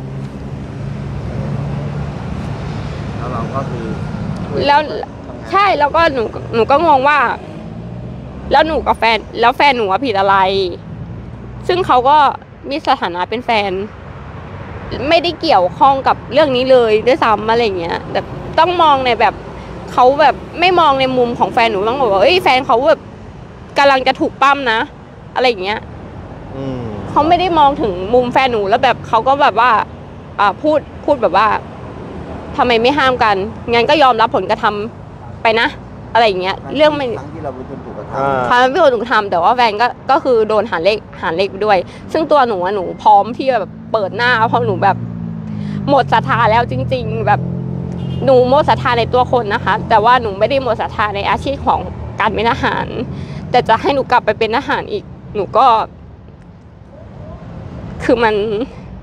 แล้วเราก็คือแล้วใช่แล้วก็หนูก็งงว่าแล้วหนูกับแฟนหนูว่าผิดอะไรซึ่งเขาก็มีสถานะเป็นแฟนไม่ได้เกี่ยวข้องกับเรื่องนี้เลยด้วยซ้ำอะไรเงี้ยแบบต้องมองในแบบเขาแบบไม่มองในมุมของแฟนหนูต้องบอกว่าแฟนเขาแบบกำลังจะถูกปั้มนะอะไรอย่างเงี้ยเขาไม่ได้มองถึงมุมแฟนหนูแล้วแบบเขาก็แบบว่าพูดแบบว่าทำไมไม่ห้ามกันงั้นก็ยอมรับผลกระทำไปนะอะไรอย่างเงี้ยเรื่องมันครั้งที่เราเป็นคนถูกกระทำครั้งที่เราถูกทำแต่ว่าแฟนก็คือโดนหาเลขไปด้วยซึ่งตัวหนูพร้อมที่แบบเปิดหน้าเพราะหนูแบบหมดศรัทธาแล้วจริงๆแบบหนูหมดศรัทธาในตัวคนนะคะแต่ว่าหนูไม่ได้หมดศรัทธาในอาชีพของการเป็นทหารแต่จะให้หนูกลับไปเป็นทหารอีกหนูก็คือมัน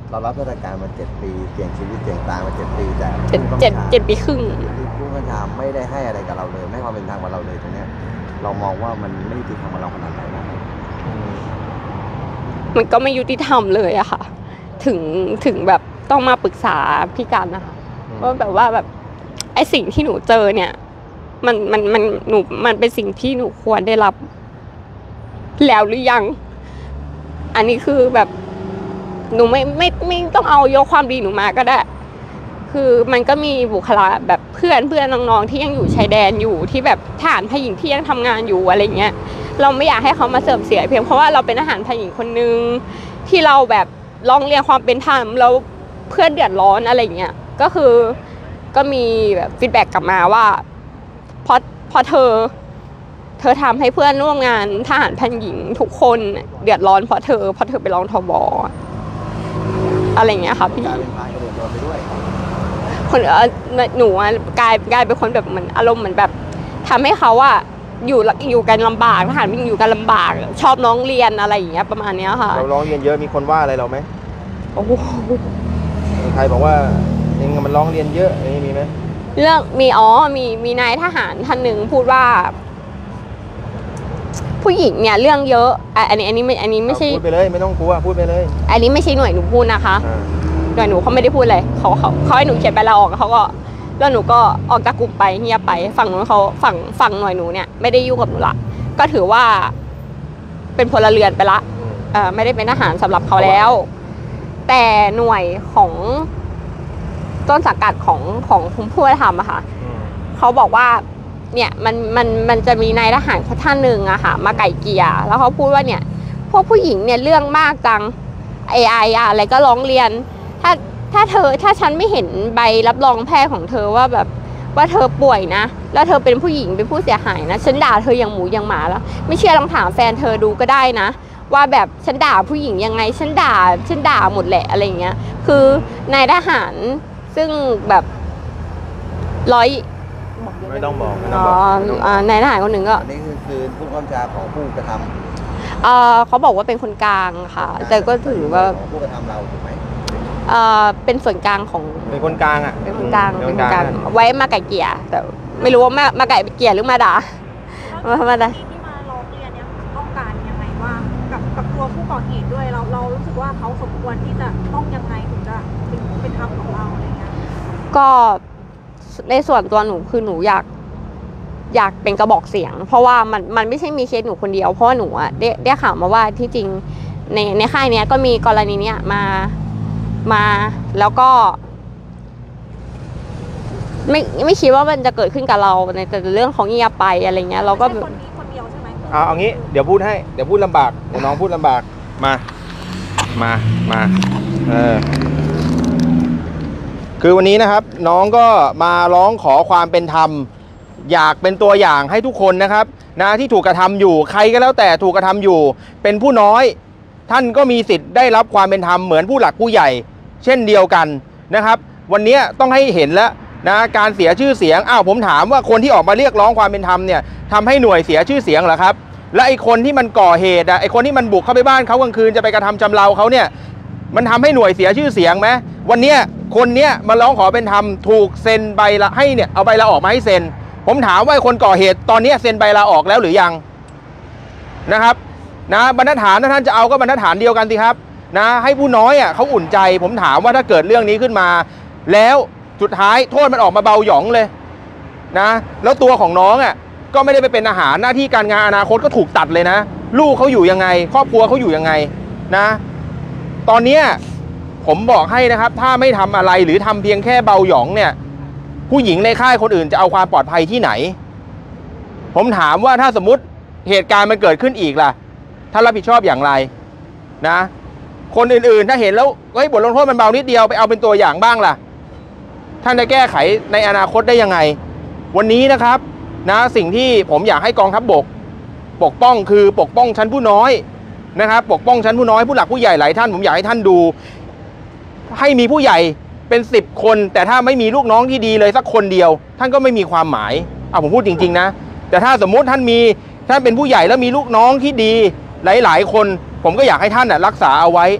เรารับราชการมา7 ปีเสี่ยงชีวิตเสี่ยงตายมา7 ปีแต่เจ็ดปีครึ่งผู้บัญชาไม่ได้ให้อะไรกับเราเลยไม่ให้ความเป็นธรรมกับเราเลยตรงเนี้ยเรามองว่ามันไม่ยุติธรรมกับเราขนาดไหนนะมันก็ไม่ยุติธรรมเลยอะค่ะ ถึงแบบต้องมาปรึกษาพี่กันนะคะว่าแบบว่าแบบไอสิ่งที่หนูเจอเนี่ยมันเป็นสิ่งที่หนูควรได้รับแล้วหรือยังอันนี้คือแบบหนูไม่ต้องเอายกความดีหนูมาก็ได้คือมันก็มีบุคลากรแบบเพื่อนน้องๆที่ยังอยู่ชายแดนอยู่ที่แบบทหารพหญิงที่ยังทำงานอยู่อะไรเงี้ยเราไม่อยากให้เขามาเสื่อมเสียเพียงเพราะว่าเราเป็นทหารพหญิงคนนึงที่เราแบบร้องเรียนความเป็นธรรมแล้วเพื่อนเดือดร้อนอะไรเงี้ยก็คือก็มีแบบฟีดแบ็กกลับมาว่าพอเธอทำให้เพื่อนร่วมงานทหารพันหญิงทุกคนเดือดร้อนเพราะเธอไปร้องทบอะไรเงี้ยค่ะพี่กลายเป็นพายกระโดดโดนไปด้วยคนหนูกลายเป็นคนแบบเหมือนอารมณ์เหมือนแบบทำให้เขาอะอยู่กันลำบากทหารวิ่งอยู่กันลำบากชอบน้องเรียนอะไรอย่างเงี้ยประมาณเนี้ยค่ะเราร้องเรียนเยอะมีคนว่าอะไรเราไหมโอ้โหใครบอกว่าเองมันร้องเรียนเยอะอย่างนี้มีไหมเรื่องมีนายทหารท่านหนึ่งพูดว่าผู้หญิงเนี่ยเรื่องเยอะอันนี้ไม่ใช่พูดไปเลยไม่ต้องกลัวพูดไปเลยอันนี้ไม่ใช่หน่วยหนูพูดนะคะหน่วยหนูเขาไม่ได้พูดเลยเขาให้หนูเขียนใบลาออกเขาก็แล้วหนูก็ออกจากกลุ่มไปเงียบไปฝั่งนู้นเขาฝั่งหน่วยหนูเนี่ยไม่ได้ยุ่งกับหนูละก็ถือว่าเป็นพลเรือนไปละไม่ได้เป็นทหารสำหรับเขาแล้ว แต่หน่วยของต้นสังกัดของผู้ว่าทำอะค่ะเขาบอกว่าเนี่ยมันจะมีนายทหารท่านหนึ่งอะค่ะมาไก่เกลี่ยแล้วเขาพูดว่าเนี่ยพวกผู้หญิงเนี่ยเรื่องมากจังอะไรก็ร้องเรียนถ้าฉันไม่เห็นใบรับรองแพทย์ของเธอว่าเธอป่วยนะแล้วเธอเป็นผู้หญิงเป็นผู้เสียหายนะฉันด่าเธออย่างหมูอย่างหมาแล้วไม่เชื่อลองถามแฟนเธอดูก็ได้นะว่าแบบฉันด่าผู้หญิงยังไงฉันด่าหมดแหละอะไรเงี้ยคือนายทหารซึ่งแบบไม่ต้องบอกนายทหารคนหนึ่งก็อันนี้คือผู้บัญชาของผู้กระทำเขาบอกว่าเป็นคนกลางค่ะแต่ก็ถือว่าผู้กระทำเราถูกไหมเป็นส่วนกลางของเป็นคนกลางอ่ะเป็นคนกลางไว้มาไก่เกลี่ยแต่ไม่รู้ว่ามาไก่เกลี่ยหรือมาด่าที่มาร้องเรียนเนี่ยต้องการยังไงว่ากับตัวผู้ก่อเหตุด้วยเรารู้สึกว่าเขาสมควรที่จะต้องยังไงถึงจะเป็นธรรมของเราอะไรเงี้ยก็ในส่วนตัวหนูคือหนูอยากเป็นกระบอกเสียงเพราะว่ามันไม่ใช่มีเคสหนูคนเดียวเพราะว่าหนูอะได้ข่าวมาว่าที่จริงในค่ายเนี้ยก็มีกรณีเนี้ยมาแล้วก็ไม่คิดว่ามันจะเกิดขึ้นกับเราในแต่เรื่องของเงียบไปอะไรเงี้ยเราก็คนนี้คนเดียวใช่ไหมเอางี้เดี๋ยวพูดให้เดี๋ยวพูดลำบากเดี๋ยวน้องพูดลำบากมาคือวันนี้นะครับน้องก็มาร้องขอความเป็นธรรมอยากเป็นตัวอย่างให้ทุกคนนะครับนะที่ถูกกระทำอยู่ใครก็แล้วแต่ถูกกระทำอยู่เป็นผู้น้อยท่านก็มีสิทธิ์ได้รับความเป็นธรรมเหมือนผู้หลักผู้ใหญ่เช่นเดียวกันนะครับวันนี้ต้องให้เห็นแล้วนะการเสียชื่อเสียงผมถามว่าคนที่ออกมาเรียกร้องความเป็นธรรมเนี่ยทำให้หน่วยเสียชื่อเสียงเหรอครับและไอ้คนที่มันก่อเหตุไอ้คนที่มันบุกเข้าไปบ้านเขากลางคืนจะไปกระทำชำเราเขาเนี่ยมันทำให้หน่วยเสียชื่อเสียงไหมวันนี้คนเนี้ยมาร้องขอเป็นธรรมถูกเซ็นใบละให้เนี่ยเอาใบลาออกมาให้เซ็นผมถามว่าคนก่อเหตุตอนนี้เซ็นใบลาออกแล้วหรือยังนะครับนะบรรทัดฐานถ้าท่านจะเอาก็บรรทัดฐานเดียวกันสิครับนะให้ผู้น้อยเขาอุ่นใจผมถามว่าถ้าเกิดเรื่องนี้ขึ้นมาแล้วสุดท้ายโทษมันออกมาเบาหยองเลยนะแล้วตัวของน้องก็ไม่ได้ไปเป็นอาหารหน้าที่การงานอนาคตก็ถูกตัดเลยนะลูกเขาอยู่ยังไงครอบครัวเขาอยู่ยังไงนะตอนนี้ผมบอกให้นะครับถ้าไม่ทำอะไรหรือทำเพียงแค่เบาหยองเนี่ยผู้หญิงในค่ายคนอื่นจะเอาความปลอดภัยที่ไหนผมถามว่าถ้าสมมติเหตุการณ์มันเกิดขึ้นอีกล่ะท่านรับผิดชอบอย่างไรนะคนอื่นๆถ้าเห็นแล้วบทลงโทษมันเบานิดเดียวไปเอาเป็นตัวอย่างบ้างล่ะท่านจะแก้ไขในอนาคตได้ยังไงวันนี้นะครับนะสิ่งที่ผมอยากให้กองทัพบกปกป้องคือปกป้องชั้นผู้น้อยนะครับปกป้องชั้นผู้น้อยผู้หลักผู้ใหญ่หลายท่านผมอยากให้ท่านดูให้มีผู้ใหญ่เป็น10 คนแต่ถ้าไม่มีลูกน้องที่ดีเลยสักคนเดียวท่านก็ไม่มีความหมายผมพูดจริงๆนะแต่ถ้าสมมุติท่านเป็นผู้ใหญ่แล้วมีลูกน้องที่ดีหลายๆคนผมก็อยากให้ท่านรักษาเอาไว้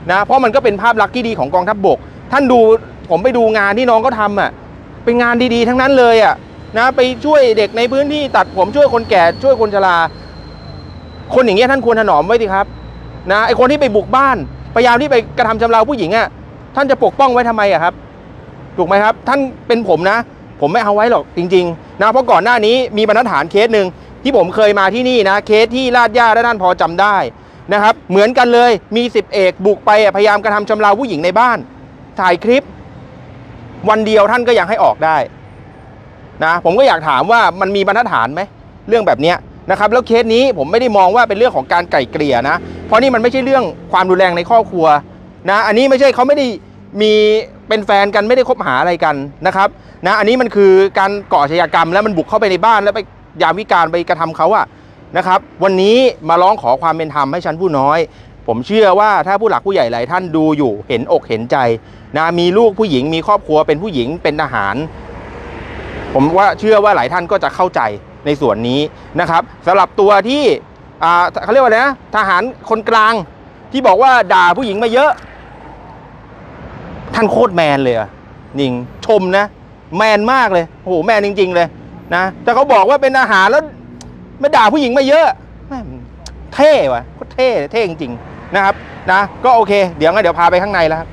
นะเพราะมันก็เป็นภาพลักษณ์ที่ดีของกองทัพบกท่านดูผมไปดูงานที่น้องเขาทำอ่ะเป็นงานดีๆทั้งนั้นเลยอ่ะนะไปช่วยเด็กในพื้นที่ตัดผมช่วยคนแก่ช่วยคนชราคนอย่างเงี้ยท่านควรถนอมไว้สิครับนะไอคนที่ไปบุกบ้านพยายามที่ไปกระทำชำเราผู้หญิงอ่ะท่านจะปกป้องไว้ทำไมอ่ะครับถูกไหมครับท่านเป็นผมนะผมไม่เอาไว้หรอกจริงๆนะเพราะก่อนหน้านี้มีบรรทัดฐานเคสหนึ่งที่ผมเคยมาที่นี่นะเคสที่ลาดย่าและท่านพอจำได้นะครับเหมือนกันเลยมี10 เอกบุกไปพยายามกระทำชำเราผู้หญิงในบ้านถ่ายคลิปวันเดียวท่านก็ยังให้ออกได้นะผมก็อยากถามว่ามันมีบรรทัดฐานไหมเรื่องแบบนี้นะครับแล้วเคสนี้ผมไม่ได้มองว่าเป็นเรื่องของการไก่เกลี่ยนะเพราะนี่มันไม่ใช่เรื่องความรุนแรงในครอบครัวนะอันนี้ไม่ใช่เขาไม่ได้มีเป็นแฟนกันไม่ได้คบหาอะไรกันนะครับนะอันนี้มันคือการก่ออาชญากรรมแล้วมันบุกเข้าไปในบ้านแล้วไปยามวิการไปกระทำเขาอะนะครับวันนี้มาร้องขอความเป็นธรรมให้ชั้นผู้น้อยผมเชื่อว่าถ้าผู้หลักผู้ใหญ่หลายท่านดูอยู่เห็นอกเห็นใจนะมีลูกผู้หญิงมีครอบครัวเป็นผู้หญิงเป็นทหารผมว่าเชื่อว่าหลายท่านก็จะเข้าใจในส่วนนี้นะครับสำหรับตัวที่เขาเรียกว่าอะไรนะทหารคนกลางที่บอกว่าด่าผู้หญิงมาเยอะท่านโคตรแมนเลยอะจริงชมนะแมนมากเลยโอ้โหแมนจริงๆเลยนะแต่เขาบอกว่าเป็นทหารแล้วไม่ด่าผู้หญิงมาเยอะเท่ว่ะโคตรเท่จริงๆนะครับนะก็โอเคเดี๋ยวพาไปข้างในแล้วครับ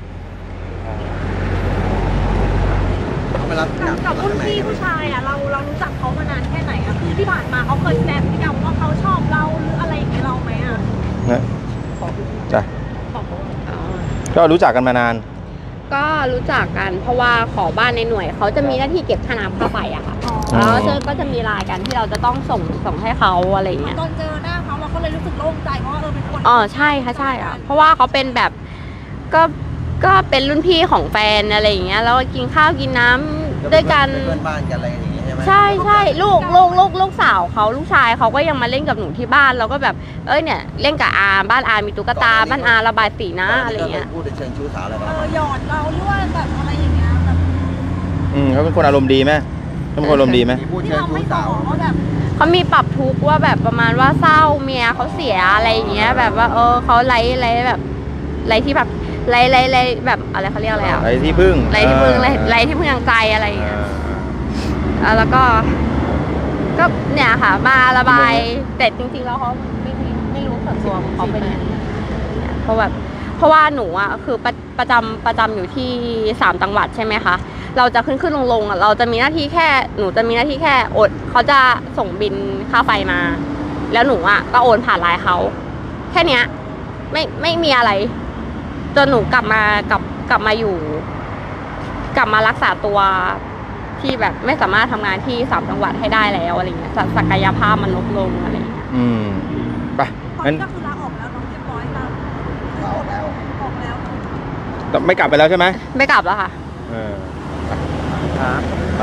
กับรุ่นพี่ผู้ชายอ่ะเรารู้จักเขามานานแค่ไหนอ่ะคือที่ผ่านมาเขาเคยแสดงพฤติกรรมว่าเขาชอบเราหรืออะไรอย่างเงี้ยเราไหมอ่ะนะจ้ะก็รู้จักกันมานานก็รู้จักกันเพราะว่าขอบ้านในหน่วยเขาจะมีหน้าที่เก็บค่าน้ำค่าไฟอะค่ะแล้วก็จะมีรายกันที่เราจะต้องส่งให้เขาอะไรเงี้ยตอนเจอหน้าเขาเราก็เลยรู้สึกโล่งใจเพราะว่าเป็นคนใช่ค่ะใช่อะเพราะว่าเขาเป็นแบบก็เป็นรุ่นพี่ของแฟนอะไรอย่างเงี้ยแล้วกินข้าวกินน้ำด้วยกันเพื่อนบ้านกันอะไรอย่างเงี้ยใช่ไหมใช่ลูกสาวเขาลูกชายเขาก็ยังมาเล่นกับหนูที่บ้านเราก็แบบเนี่ยเล่นกับอาบ้านอามีตุ๊กตาบ้านอาระบายสีนะอะไรเงี้ยพูดในเชิงชู้สาวอะไรบ้างหยอดเราหรือว่าแบบอะไรอย่างเงี้ยแบบเขาเป็นคนอารมณ์ดีไหมเขาเป็นคนอารมณ์ดีไหมที่เราไม่ต่อแบบเขามีปรับทุกข์ว่าแบบประมาณว่าเศร้าเมียเขาเสียอะไรอย่างเงี้ยแบบว่าเขาไล่แบบไล่ที่แบบไล่แบบอะไรเขาเรียกอะไรอ่ะไล่ที่พึ่งไล่ที่พึ่งไล่ที่พึ่งทางใจอะไรอย่างเงี้ยแล้วก็เนี่ยค่ะมาระบายแต่จริงๆแล้วเขาไม่รู้ส่วนตัวเขาเป็นยังไงเพราะว่าหนูอ่ะคือประจำอยู่ที่3 จังหวัดใช่ไหมคะเราจะขึ้นลงเราจะมีหน้าที่แค่หนูจะมีหน้าที่แค่โอนเขาจะส่งบินค่าไฟมาแล้วหนูอ่ะก็โอนผ่านไลน์เขาแค่เนี้ยไม่มีอะไรจนหนูกลับมาอยู่กลับมารักษาตัวที่แบบไม่สามารถทำงานที่3 จังหวัดให้ได้แล้วอะไรเงี้ยศักยภาพมันลดลงอะไรเงี้ยไปงั้นก็คือลาออกแล้วน้องเรียบร้อยลาออกแล้วแต่ไม่กลับไปแล้วใช่ไหมไม่กลับแล้วค่ะครับ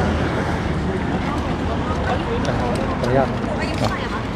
ขออนุญาตอายุเท่าไหร่คะ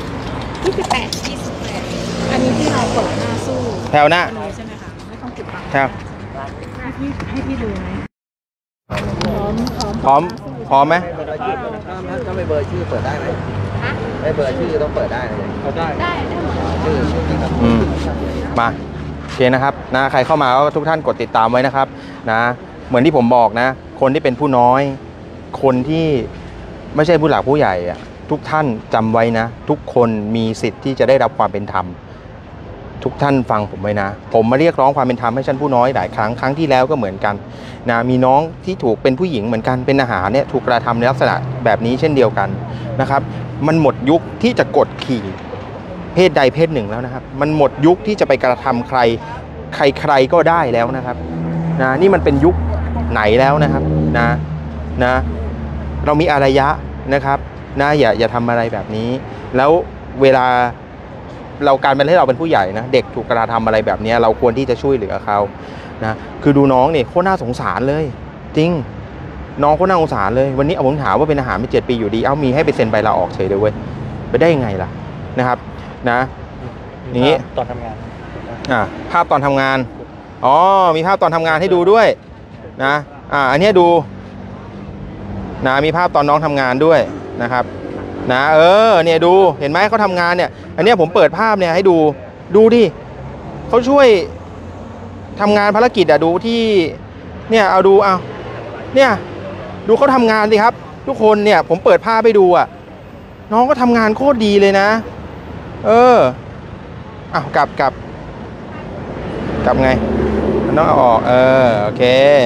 28อันนี้ที่เราเปิดหน้าสู้แถวหน้าใช่ไหมคะไม่ต้องปิดปากแถวให้พี่ดูไหมพร้อมไหมถ้าไม่เบอร์ชื่อเปิดได้ไหมไม่เบอร์ชื่อต้องเปิดได้เลยได้ชื่อมาโอเคนะครับนะใครเข้ามาก็ทุกท่านกดติดตามไว้นะครับนะเหมือนที่ผมบอกนะคนที่เป็นผู้น้อยคนที่ไม่ใช่ผู้หลักผู้ใหญ่อะทุกท่านจำไว้นะทุกคนมีสิทธิ์ที่จะได้รับความเป็นธรรมทุกท่านฟังผมไว้นะผมมาเรียกร้องความเป็นธรรมให้ชั้นผู้น้อยหลายครั้งที่แล้วก็เหมือนกันนะมีน้องที่ถูกเป็นผู้หญิงเหมือนกันเป็นทหารเนี่ยถูกกระทำในลักษณะแบบนี้เช่นเดียวกันนะครับมันหมดยุคที่จะกดขี่เพศใดเพศหนึ่งแล้วนะครับมันหมดยุคที่จะไปกระทำใครก็ได้แล้วนะครับนะนี่มันเป็นยุคไหนแล้วนะครับนะเรามีอารยะนะครับนะอย่าทำอะไรแบบนี้แล้วเวลาการเป็นให้เราเป็นผู้ใหญ่นะเด็กถูกกระทำอะไรแบบนี้เราควรที่จะช่วยเหลือเขานะคือดูน้องเนี่ยโคตรน่าสงสารเลยจริงน้องโคตรน่าสงสารเลยวันนี้ผมถามว่าเป็นทหารมา7 ปีอยู่ดีมีให้ไปเซ็นใบลาออกเฉยเลยเว้ยไปได้ยังไงล่ะนะครับนะนี้ตอนทำงานภาพตอนทำงานมีภาพตอนทำงานให้ดูด้วยนะอันนี้ดูนะมีภาพตอนน้องทำงานด้วยนะครับนะเนี่ยดูเห็นไหมเขาทำงานเนี่ยอันนี้ผมเปิดภาพเนี่ยให้ดูดิเขาช่วยทำงานภารกิจอะดูที่เนี่ยเอาดูเอาเนี่ยดูเขาทำงานสิครับทุกคนเนี่ยผมเปิดภาพให้ดูอะน้องก็ทำงานโคตรดีเลยนะอ้าวกลับไงมันต้องเอาออกโอเค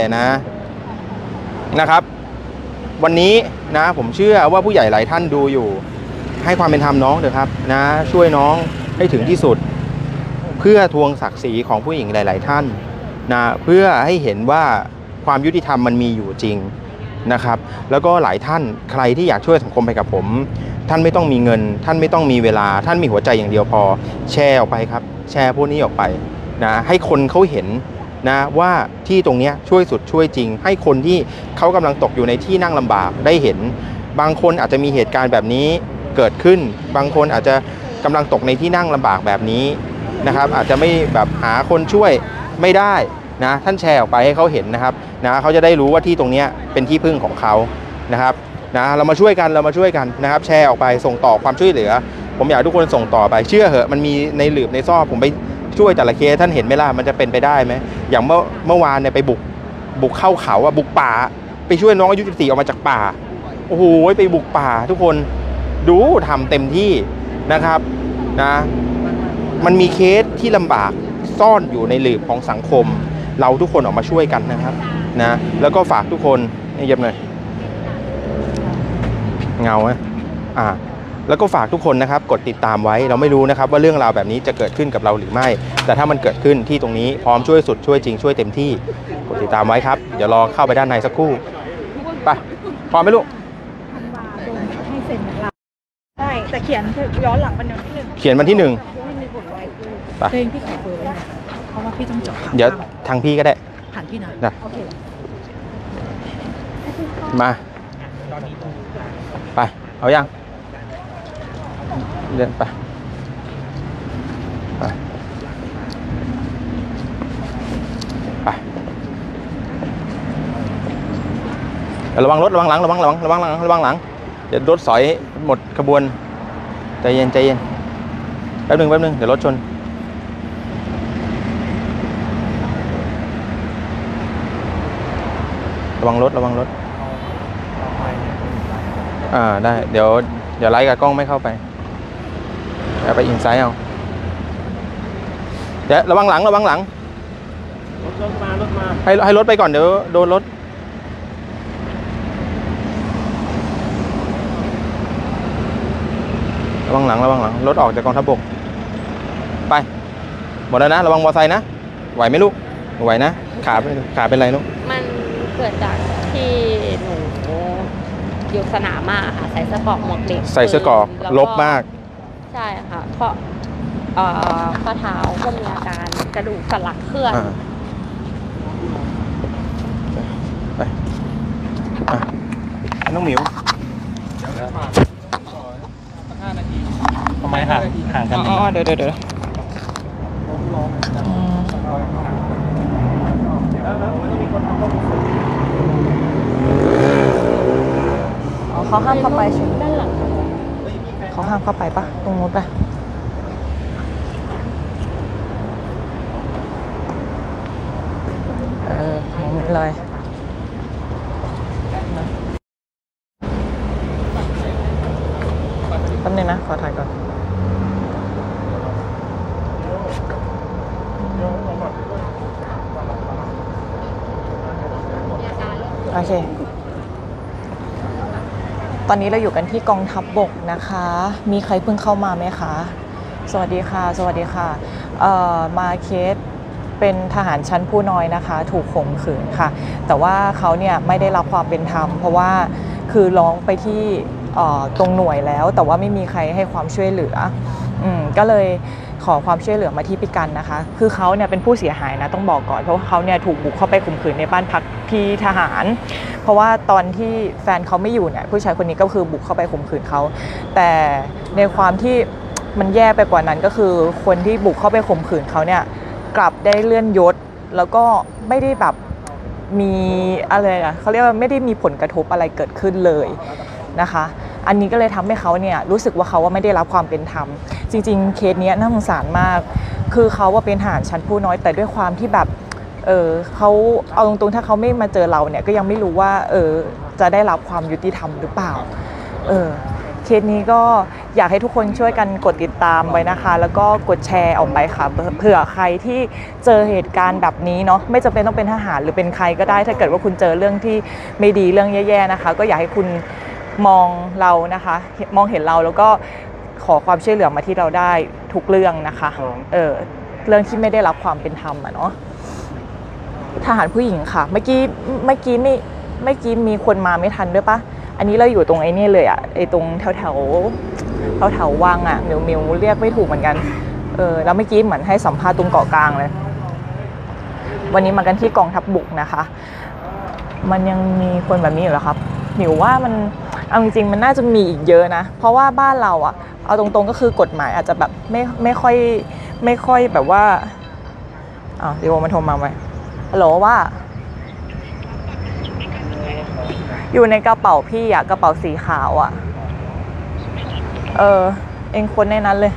นะครับ วันนี้นะผมเชื่อว่าผู้ใหญ่หลายท่านดูอยู่ให้ความเป็นธรรมน้องเถอะครับนะช่วยน้องให้ถึงที่สุดเพื่อทวงศักดิ์ศรีของผู้หญิงหลายๆท่านนะเพื่อให้เห็นว่าความยุติธรรมมันมีอยู่จริงนะครับแล้วก็หลายท่านใครที่อยากช่วยสังคมไปกับผมท่านไม่ต้องมีเงินท่านไม่ต้องมีเวลาท่านมีหัวใจอย่างเดียวพอแชร์ออกไปครับแชร์พวกนี้ออกไปนะให้คนเขาเห็นนะว่าที่ตรงนี้ช่วยสุดช่วยจริงให้คนที่เขากำลังตกอยู่ในที่นั่งลำบากได้เห็นบางคนอาจจะมีเหตุการณ์แบบนี้เกิดขึ้นบางคนอาจจะกำลังตกในที่นั่งลำบากแบบนี้นะครับอาจจะไม่แบบหาคนช่วยไม่ได้นะท่านแชร์ออกไปให้เขาเห็นนะครับนะเขาจะได้รู้ว่าที่ตรงนี้เป็นที่พึ่งของเขานะครับนะเรามาช่วยกันนะครับแชร์ออกไปส่งต่อความช่วยเหลือผมอยากให้ทุกคนส่งต่อไปเชื่อเหอะมันมีในหลืบในซอกผมไปช่วยแต่ละเคสท่านเห็นไหมล่ะมันจะเป็นไปได้ไหมอย่างเมื่อวานเนี่ยไปบุกเข้าเขาอะบุกป่าไปช่วยน้องอายุ14ออกมาจากป่าโอ้โหไปบุกป่าทุกคนดูทำเต็มที่นะครับนะมันมีเคสที่ลำบากซ่อนอยู่ในหลืบของสังคมเราทุกคนออกมาช่วยกันนะครับนะแล้วก็ฝากทุกคนเย็บหน่อยเงาไหมแล้วก็ฝากทุกคนนะครับกดติดตามไว้เราไม่รู้นะครับว่าเรื่องราวแบบนี้จะเกิดขึ้นกับเราหรือไม่แต่ถ้ามันเกิดขึ้นที่ตรงนี้พร้อมช่วยสุดช่วยจริงช่วยเต็มที่กดติดตามไว้ครับเดี๋ยวรอเข้าไปด้านในสักครู่ไปพร้อมไหมลูกให้เซ็นเราใช่แต่เขียนย้อนหลังวันที่ 1 เขียนวันที่ 1 ไปเพลงพี่ขอเบอร์ไว้นะเพราะว่าพี่ต้องจดเดี๋ยวทางพี่ก็ได้ผ่านพี่นะโอเคมาไปเอายังเดินไประวังรถระวังหลังเดี๋ยวรถสอยหมดขบวนใจเย็นแป๊บนึงเดี๋ยวรถชนระวังรถได้เดี๋ยวไลท์กับกล้องไม่เข้าไปไปอินไซด์เอาเดี๋ยวระวังหลังรถมาให้รถไปก่อนเดี๋ยวโดนรถระวังหลังรถออกจากกองทัพบกไปหมดแล้วนะระวังมอเตอร์ไซค์นะไหวไหมลูกไหวนะขาเป็นไรลูกมันเกิดจากที่หนูอยู่สนามมาค่ะใส่เสื้อเกราะหมวกเหล็กใส่เสื้อเกราะลบมากใช่ค่ะเพราะข้อเท้าก็มีอาการกระดูกสันหลังเคลื่อนไปน้องหมิวทำไมห่างกันเดี๋ยวเขาห้ามเข้าไปใช่ไหมด้านหลังเขาห้ามเข้าไปปะตรงนู้นไปเลยแป๊บนึงนะขอถ่ายก่อนโอเคตอนนี้เราอยู่กันที่กองทัพบกนะคะมีใครเพิ่งเข้ามาไหมคะสวัสดีค่ะมาเคสเป็นทหารชั้นผู้น้อยนะคะถูกข่มขืนค่ะแต่ว่าเขาเนี่ยไม่ได้รับความเป็นธรรมเพราะว่าคือร้องไปที่ตรงหน่วยแล้วแต่ว่าไม่มีใครให้ความช่วยเหลือก็เลยขอความช่วยเหลือมาที่พี่กันนะคะคือเขาเนี่ยเป็นผู้เสียหายนะต้องบอกก่อนเพราะว่าเขาเนี่ยถูกบุกเข้าไปข่มขืนในบ้านพักพี่ทหารเพราะว่าตอนที่แฟนเขาไม่อยู่เนี่ยผู้ชายคนนี้ก็คือบุกเข้าไปข่มขืนเขาแต่ในความที่มันแย่ไปกว่านั้นก็คือคนที่บุกเข้าไปข่มขืนเขาเนี่ยกลับได้เลื่อนยศแล้วก็ไม่ได้แบบมีอะไรนะเขาเรียกว่าไม่ได้มีผลกระทบอะไรเกิดขึ้นเลยนะคะอันนี้ก็เลยทำให้เขาเนี่ยรู้สึกว่าเขาว่าไม่ได้รับความเป็นธรรมจริงๆเคสนี้น่าสงสารมากคือเขาว่าเป็นทหารชั้นผู้น้อยแต่ด้วยความที่แบบเขาเอาตรงๆถ้าเขาไม่มาเจอเราเนี่ยก็ยังไม่รู้ว่าจะได้รับความยุติธรรมหรือเปล่าเคสนี้ก็อยากให้ทุกคนช่วยกันกดติดตามไว้นะคะแล้วก็กดแชร์ออกไปค่ะเผื่อใครที่เจอเหตุการณ์แบบนี้เนาะไม่จำเป็นต้องเป็นทหารหรือเป็นใครก็ได้ถ้าเกิดว่าคุณเจอเรื่องที่ไม่ดีเรื่องแย่ๆนะคะก็อยากให้คุณมองเรานะคะมองเห็นเราแล้วก็ขอความช่วยเหลือมาที่เราได้ทุกเรื่องนะคะเรื่องที่ไม่ได้รับความเป็นธรรมเนาะทหารผู้หญิงค่ะเมื่อกี้มีคนมาไม่ทันด้วยปะอันนี้เราอยู่ตรงไอ้นี่เลยอะไอ้ตรงแถววังอะมิวเรียกไม่ถูกเหมือนกันแล้วเมื่อกี้เหมือนให้สัมภาษณ์ตรงเกาะกลางเลยวันนี้มากันที่กองทัพบกนะคะมันยังมีคนแบบนี้อยู่เหรอครับมิวว่ามันเอาจริงๆมันน่าจะมีอีกเยอะนะเพราะว่าบ้านเราอะเอาตรงๆก็คือกฎหมายอาจจะแบบไม่ค่อยแบบว่าเดี๋ยวมาโทรมาไหมฮัลโหลว่าอยู่ในกระเป๋าพี่อะกระเป๋าสีขาวอะเองคนในนั้นเลย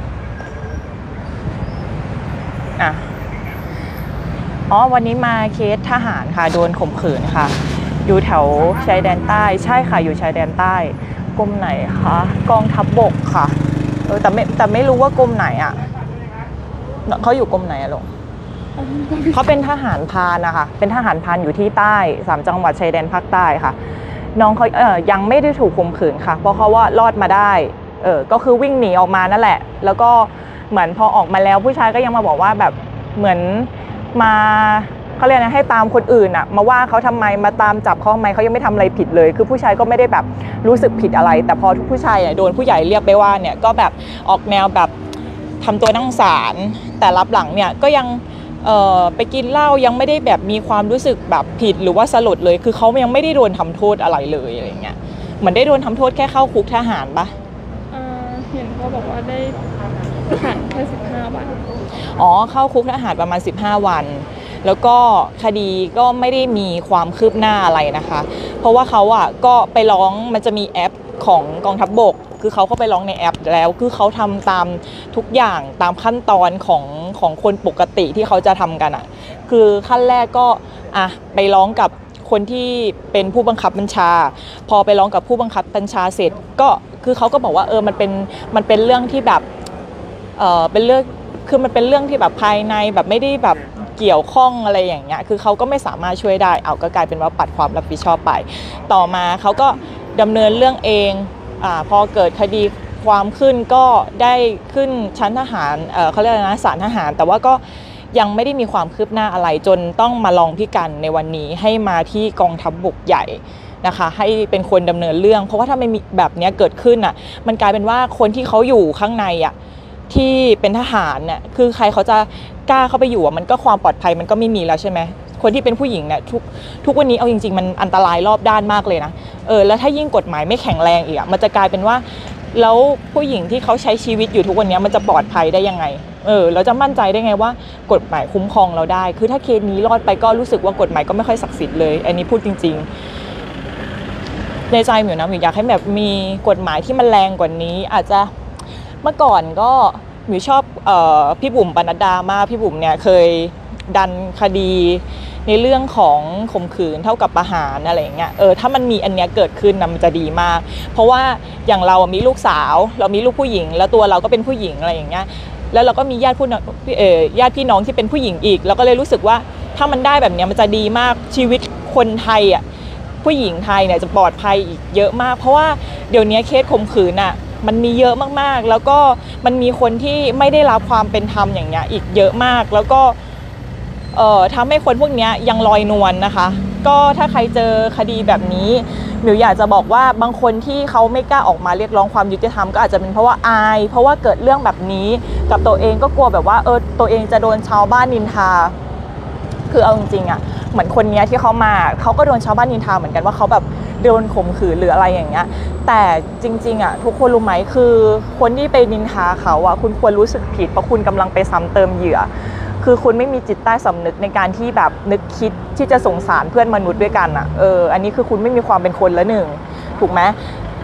วันนี้มาเคสทหารค่ะโดนข่มขืนค่ะอยู่แถวชายแดนใต้ใช่ค่ะอยู่ชายแดนใต้กรมไหนคะกองทัพบกค่ะแต่ไม่รู้ว่ากรมไหนอะเขาอยู่กรมไหนอะลุงเขาเป็นทหารพรานนะคะเป็นทหารพรานอยู่ที่ใต้3จังหวัดชายแดนภาคใต้ค่ะน้องเขายังไม่ได้ถูกข่มขืนค่ะเพราะเขาว่ารอดมาได้ก็คือวิ่งหนีออกมานั่นแหละแล้วก็เหมือนพอออกมาแล้วผู้ชายก็ยังมาบอกว่าแบบเหมือนมาเขาเรียกนะให้ตามคนอื่นอะมาว่าเขาทำไมมาตามจับเขาทำไมเขายังไม่ทำอะไรผิดเลยคือผู้ชายก็ไม่ได้แบบรู้สึกผิดอะไรแต่พอทุกผู้ชายโดนผู้ใหญ่เรียกไปว่าเนี่ยก็แบบออกแนวแบบทำตัวน่าสงสารแต่รับหลังเนี่ยก็ยังไปกินเหล้ายังไม่ได้แบบมีความรู้สึกแบบผิดหรือว่าสลดเลยคือเขายังไม่ได้โดนทำโทษอะไรเลยอะไรเงี้ยเหมือนได้โดนทำโทษแค่เข้าคุกทหารปะเห็นเขาบอกว่าได้ทหารแค่15 วันเข้าคุกทหารประมาณ15 วันแล้วก็คดีก็ไม่ได้มีความคืบหน้าอะไรนะคะเพราะว่าเขาก็ไปร้องมันจะมีแอปของกองทัพบกคือเขาเข้าไปร้องในแอปแล้วคือเขาทำตามทุกอย่างตามขั้นตอนของคนปกติที่เขาจะทำกันคือขั้นแรกก็ไปร้องกับคนที่เป็นผู้บังคับบัญชาพอไปร้องกับผู้บังคับบัญชาเสร็จก็คือเขาก็บอกว่ามันเป็นเรื่องที่แบบเป็นเรื่องคือมันเป็นเรื่องที่แบบภายในแบบไม่ได้แบบเกี่ยวข้องอะไรอย่างเงี้ยคือเขาก็ไม่สามารถช่วยได้ก็กลายเป็นว่าปัดความรับผิดชอบไปต่อมาเขาก็ดำเนินเรื่องเองพอเกิดคดีความขึ้นก็ได้ขึ้นชั้นทหารเขาเรียกนะศาลทหารแต่ว่าก็ยังไม่ได้มีความคืบหน้าอะไรจนต้องมาลองพิกันในวันนี้ให้มาที่กองทัพบกใหญ่นะคะให้เป็นคนดำเนินเรื่องเพราะว่าถ้าไม่มีแบบนี้เกิดขึ้นมันกลายเป็นว่าคนที่เขาอยู่ข้างในที่เป็นทหารเนี่ยคือใครเขาจะกล้าเข้าไปอยู่มันก็ความปลอดภัยมันก็ไม่มีแล้วใช่ไหมคนที่เป็นผู้หญิงเนี่ยทุกวันนี้เอาจริงๆมันอันตรายรอบด้านมากเลยนะแล้วถ้ายิ่งกฎหมายไม่แข็งแรงอีกมันจะกลายเป็นว่าแล้วผู้หญิงที่เขาใช้ชีวิตอยู่ทุกวันนี้มันจะปลอดภัยได้ยังไงเราจะมั่นใจได้ไงว่ากฎหมายคุ้มครองเราได้คือถ้าเคสนี้รอดไปก็รู้สึกว่ากฎหมายก็ไม่ค่อยศักดิ์สิทธิ์เลยอันนี้พูดจริงๆในใจมิวนะมิวอยากให้แบบมีกฎหมายที่มันแรงกว่านี้อาจจะเมื่อก่อนก็มิวชอบพี่บุ๋มปนัดดามากพี่บุ๋มเนี่ยเคยดันคดีในเรื่องของข่มขืนเท่ากับประหารอะไรอย่างเงี้ยถ้ามันมีอันเนี้ยเกิดขึ้นมันจะดีมากเพราะว่าอย่างเรามีลูกสาวเรามีลูกผู้หญิงแล้วตัวเราก็เป็นผู้หญิงอะไรอย่างเงี้ยแล้วเราก็มีญาติพี่น้องที่เป็นผู้หญิงอีกเราก็เลยรู้สึกว่าถ้ามันได้แบบเนี้ยมันจะดีมากชีวิตคนไทยผู้หญิงไทยเนี่ยจะปลอดภัยอีกเยอะมากเพราะว่าเดี๋ยวนี้เคสข่มขืนมันมีเยอะมากๆแล้วก็มันมีคนที่ไม่ได้รับความเป็นธรรมอย่างเงี้ยอีกเยอะมากแล้วก็ทำให้คนพวกนี้ยังลอยนวลนะคะก็ถ้าใครเจอคดีแบบนี้มิวอยากจะบอกว่าบางคนที่เขาไม่กล้าออกมาเรียกร้องความยุติธรรมก็อาจจะเป็นเพราะว่าอายเพราะว่าเกิดเรื่องแบบนี้กับตัวเองก็กลัวแบบว่าตัวเองจะโดนชาวบ้านนินทาคือเอาจริงๆเหมือนคนนี้ที่เขามาเขาก็โดนชาวบ้านนินทาเหมือนกันว่าเขาแบบโดนข่มขืนหรืออะไรอย่างเงี้ยแต่จริงๆทุกคนรู้ไหมคือคนที่ไปนินทาเขาคุณควรรู้สึกผิดเพราะคุณกำลังไปซ้ำเติมเหยื่อคือคุณไม่มีจิตใต้สำนึกในการที่แบบนึกคิดที่จะสงสารเพื่อนมนุษย์ด้วยกันอันนี้คือคุณไม่มีความเป็นคนละหนึ่งถูกไหม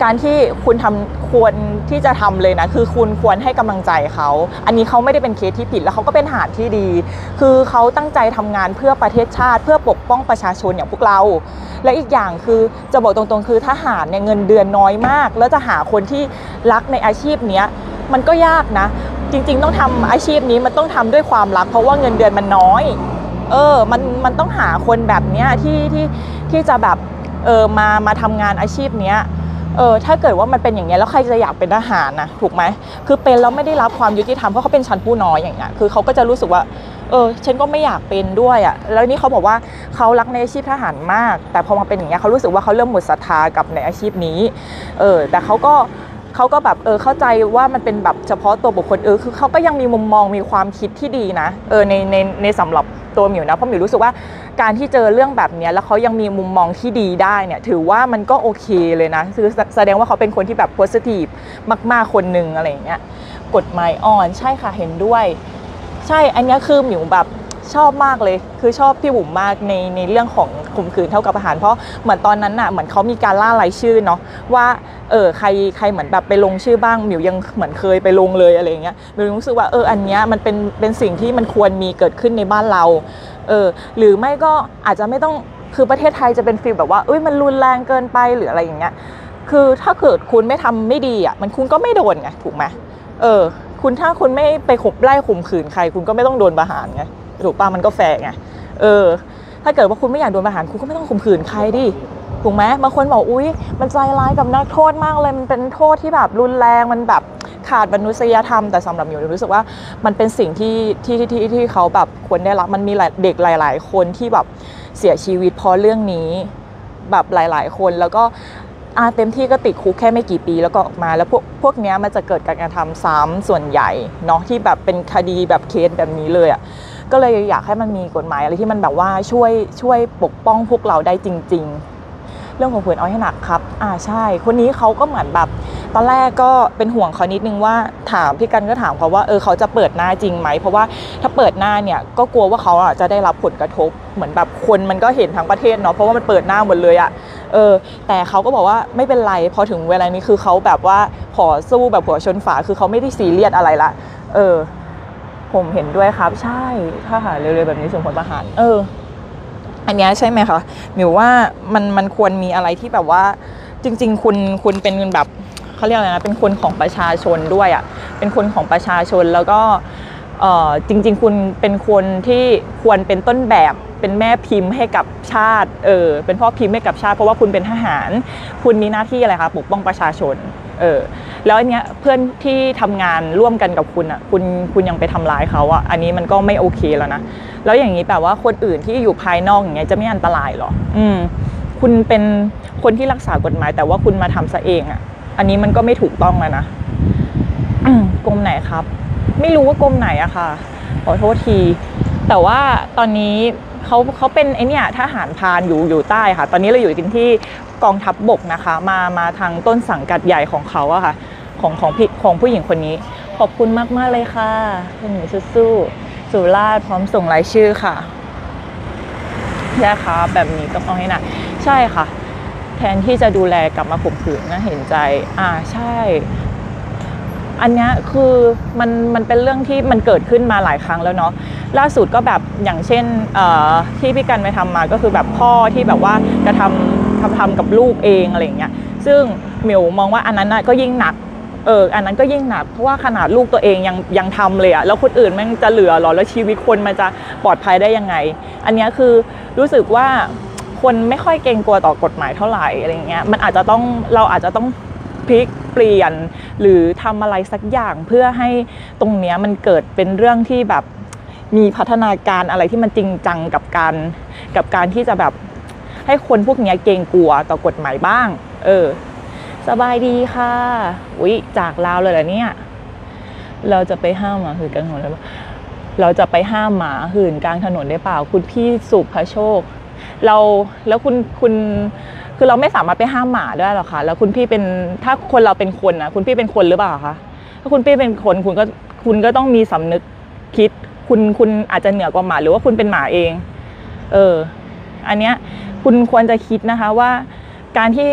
การที่คุณควรที่จะทำเลยนะคือคุณควรให้กำลังใจเขาอันนี้เขาไม่ได้เป็นเคสที่ผิดแล้วเขาก็เป็นทหารที่ดีคือเขาตั้งใจทำงานเพื่อประเทศชาติเพื่อปกป้องประชาชนอย่างพวกเราและอีกอย่างคือจะบอกตรงๆคือทหารเนี่ยเงินเดือนน้อยมากแล้วจะหาคนที่รักในอาชีพนี้มันก็ยากนะจริงๆต้องทำอาชีพนี้มันต้องทำด้วยความรักเพราะว่าเงินเดือนมันน้อยมันต้องหาคนแบบเนี้ยที่จะแบบมาทำงานอาชีพเนี้ยถ้าเกิดว่ามันเป็นอย่างเงี้ยแล้วใครจะอยากเป็นทหารนะถูกไหมคือเป็นแล้วไม่ได้รับความยุติธรรมเพราะเขาเป็นชั้นผู้น้อยอย่างเงี้ยคือเขาก็จะรู้สึกว่าฉันก็ไม่อยากเป็นด้วยอ่ะแล้วนี่เขาบอกว่าเขารักในอาชีพทหารมากแต่พอมาเป็นอย่างเงี้ยเขารู้สึกว่าเขาเริ่มหมดศรัทธากับในอาชีพนี้แต่เขาก็แบบเข้าใจว่ามันเป็นแบบเฉพาะตัวบุคคลคือเขาก็ยังมีมุมมองมีความคิดที่ดีนะในสำหรับตัวหมิวนะเพราะหมิวรู้สึกว่าการที่เจอเรื่องแบบนี้แล้วเขายังมีมุมมองที่ดีได้เนี่ยถือว่ามันก็โอเคเลยนะคือแสดงว่าเขาเป็นคนที่แบบ positive มากๆคนหนึ่งอะไรอย่างเงี้ยกฎหมายอ่อนใช่ค่ะเห็นด้วยใช่อันนี้คือหมิวแบบชอบมากเลยคือชอบพี่บุ๋มมากในเรื่องของข่มขืนเท่ากับอาหารเพราะเหมือนตอนนั้นน่ะเหมือนเขามีการล่ารายชื่อเนาะว่าใครเหมือนแบบไปลงชื่อบ้างหมิวยังเหมือนเคยไปลงเลยอะไรอย่างเงี้ยหมิวรู้สึกว่าอันเนี้ยมันเป็นสิ่งที่มันควรมีเกิดขึ้นในบ้านเราหรือไม่ก็อาจจะไม่ต้องคือประเทศไทยจะเป็นฟีลแบบว่ามันรุนแรงเกินไปหรืออะไรอย่างเงี้ยคือถ้าเกิดคุณไม่ทำไม่ดีอ่ะมันคุณก็ไม่โดนไงถูกไหมคุณถ้าคุณไม่ไปไล่ข่มขืนใครคุณก็ไม่ต้องโดนประหารไงถูกป่ะมันก็แฟร์ไงถ้าเกิดว่าคุณไม่อยากโดนประหารคุณก็ไม่ต้องข่มขืนใครดิถูกไหมบางคนบอกมันใจร้ายกับนักโทษมากเลยมันเป็นโทษที่แบบรุนแรงมันแบบขาดมนุษยธรรมแต่สำหรับหมิวรู้สึกว่ามันเป็นสิ่งที่เขาแบบควรได้รับมันมีเด็กหลายๆคนที่แบบเสียชีวิตเพราะเรื่องนี้แบบหลายๆคนแล้วก็เต็มที่ก็ติดคุกแค่ไม่กี่ปีแล้วก็ออกมาแล้วพวกนี้มันจะเกิดการกระทำซ้ำส่วนใหญ่เนาะที่แบบเป็นคดีแบบเคสแบบนี้เลยอ่ะก็เลยอยากให้มันมีกฎหมายอะไรที่มันแบบว่าช่วยปกป้องพวกเราได้จริงๆเรื่องของขืนเอาให้หนักครับใช่คนนี้เขาก็เหมือนแบบตอนแรกก็เป็นห่วงเขานิดนึงว่าถามพี่กันก็ถามเขาว่าเขาจะเปิดหน้าจริงไหมเพราะว่าถ้าเปิดหน้าเนี่ยก็กลัวว่าเขาจะได้รับผลกระทบเหมือนแบบคนมันก็เห็นทั้งประเทศเนาะเพราะว่ามันเปิดหน้าหมดเลยอ่ะแต่เขาก็บอกว่าไม่เป็นไรพอถึงเวลานี้คือเขาแบบว่าขอสู้แบบหัวชนฝาคือเขาไม่ได้ซีเรียสอะไรละผมเห็นด้วยครับใช่ถ้าหาเร็วๆแบบนี้สมผลประหารอันนี้ใช่ไหมคะหมิวว่ามันควรมีอะไรที่แบบว่าจริงๆคุณเป็นแบบเขาเรียกอะไรนะเป็นคนของประชาชนด้วยอ่ะเป็นคนของประชาชนแล้วก็จริงๆคุณเป็นคนที่ควรเป็นต้นแบบเป็นแม่พิมพ์ให้กับชาติเป็นพ่อพิมพ์ให้กับชาติเพราะว่าคุณเป็นทหารคุณมีหน้าที่อะไรคะปกป้องประชาชนแล้วอันเนี้ยเพื่อนที่ทำงานร่วมกันกับคุณอ่ะคุณยังไปทำร้ายเขาอ่ะอันนี้มันก็ไม่โอเคแล้วนะแล้วอย่างนี้แปลว่าคนอื่นที่อยู่ภายนอกอย่างเงี้ยจะไม่อันตรายหรอคุณเป็นคนที่รักษากฎหมายแต่ว่าคุณมาทำซะเองอ่ะอันนี้มันก็ไม่ถูกต้องแล้วนะกรมไหนครับไม่รู้ว่ากรมไหนอะค่ะขอโทษทีแต่ว่าตอนนี้เขาเป็นไอเนี่ยทหารพรานอยู่ใต้ค่ะตอนนี้เราอยู่กันที่กองทัพบกนะคะมาทางต้นสังกัดใหญ่ของเขาอะค่ะของผู้หญิงคนนี้ขอบคุณมากเลยค่ะคุณหนูสู้สุราษฎร์พร้อมส่งรายชื่อค่ะใช่ค่ะแบบนี้ต้องเอาให้หนักใช่ค่ะแทนที่จะดูแลกลับมาข่มขืนนะเห็นใจใช่อันนี้คือมันเป็นเรื่องที่มันเกิดขึ้นมาหลายครั้งแล้วเนาะล่าสุดก็แบบอย่างเช่นที่พี่กันไปทำมาก็คือแบบพ่อที่แบบว่ากระทำกับลูกเองอะไรอย่างเงี้ยซึ่งหมิวมองว่าอันนั้นน่ะก็ยิ่งหนักอันนั้นก็ยิ่งหนักเพราะว่าขนาดลูกตัวเองยังทำเลยอะแล้วคนอื่นมันจะเหลือหรอแล้วชีวิตคนมันจะปลอดภัยได้ยังไงอันนี้คือรู้สึกว่าคนไม่ค่อยเกรงกลัวต่อกฎหมายเท่าไหร่อะไรอย่างเงี้ยเราอาจจะต้องพลิกเปลี่ยนหรือทำอะไรสักอย่างเพื่อให้ตรงเนี้ยมันเกิดเป็นเรื่องที่แบบมีพัฒนาการอะไรที่มันจริงจังกับการที่จะแบบให้คนพวกนี้เกรงกลัวต่อกฎหมายบ้างสบายดีค่ะจากลาวเลยเหรอเนี่ยเราจะไปห้ามหมาหื่นกลางถนนได้ปะเราจะไปห้ามหมาหื่นกลางถนนได้เปล่าคุณพี่สุภโชคแล้วคุณคือเราไม่สามารถไปห้ามหมาได้หรอกค่ะแล้วคุณพี่เป็นถ้าคนเราเป็นคนนะคุณพี่เป็นคนหรือเปล่าคะถ้าคุณพี่เป็นคนคุณก็ต้องมีสำนึกคิดคุณอาจจะเหนือกว่าหมาหรือว่าคุณเป็นหมาเองอันเนี้ยคุณควรจะคิดนะคะว่าการที่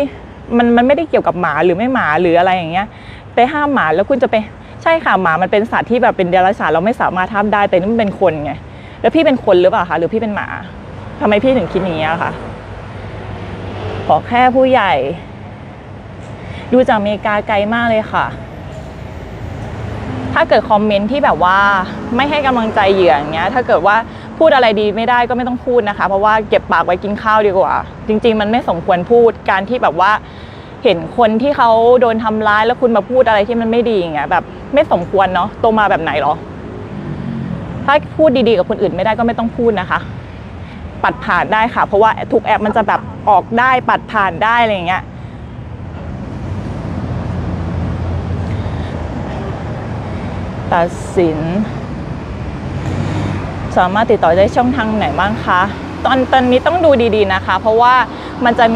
มันไม่ได้เกี่ยวกับหมาหรือไม่หมาหรืออะไรอย่างเงี้ยไปห้ามหมาแล้วคุณจะไปใช่ค่ะหมามันเป็นสัตว์ที่แบบเป็นเดรัจฉานเราไม่สามารถห้ามได้แต่นี่มันเป็นคนไงแล้วพี่เป็นคนหรือเปล่าคะหรือพี่เป็นหมาทำไมพี่ถึงคิดอย่างนี้อะคะขอแค่ผู้ใหญ่ดูจากอเมริกาไกลมากเลยค่ะถ้าเกิดคอมเมนต์ที่แบบว่าไม่ให้กำลังใจเหยื่ออย่างเงี้ยถ้าเกิดว่าพูดอะไรดีไม่ได้ก็ไม่ต้องพูดนะคะเพราะว่าเก็บปากไว้กินข้าวดีกว่าจริงๆมันไม่สมควรพูดการที่แบบว่าเห็นคนที่เขาโดนทำร้ายแล้วคุณมาพูดอะไรที่มันไม่ดีอย่างเงี้ยแบบไม่สมควรเนาะโตมาแบบไหนหรอถ้าพูดดีๆกับคนอื่นไม่ได้ก็ไม่ต้องพูดนะคะปัดผ่านได้ค่ะเพราะว่าทุกแอปมันจะแบบออกได้ปัดผ่านได้อะไรอย่างเงี้ยตัดสินสามารถติดต่อได้ช่องทางไหนบ้างคะตอนนี้ต้องดูดีๆนะคะเพราะว่ามันจะมี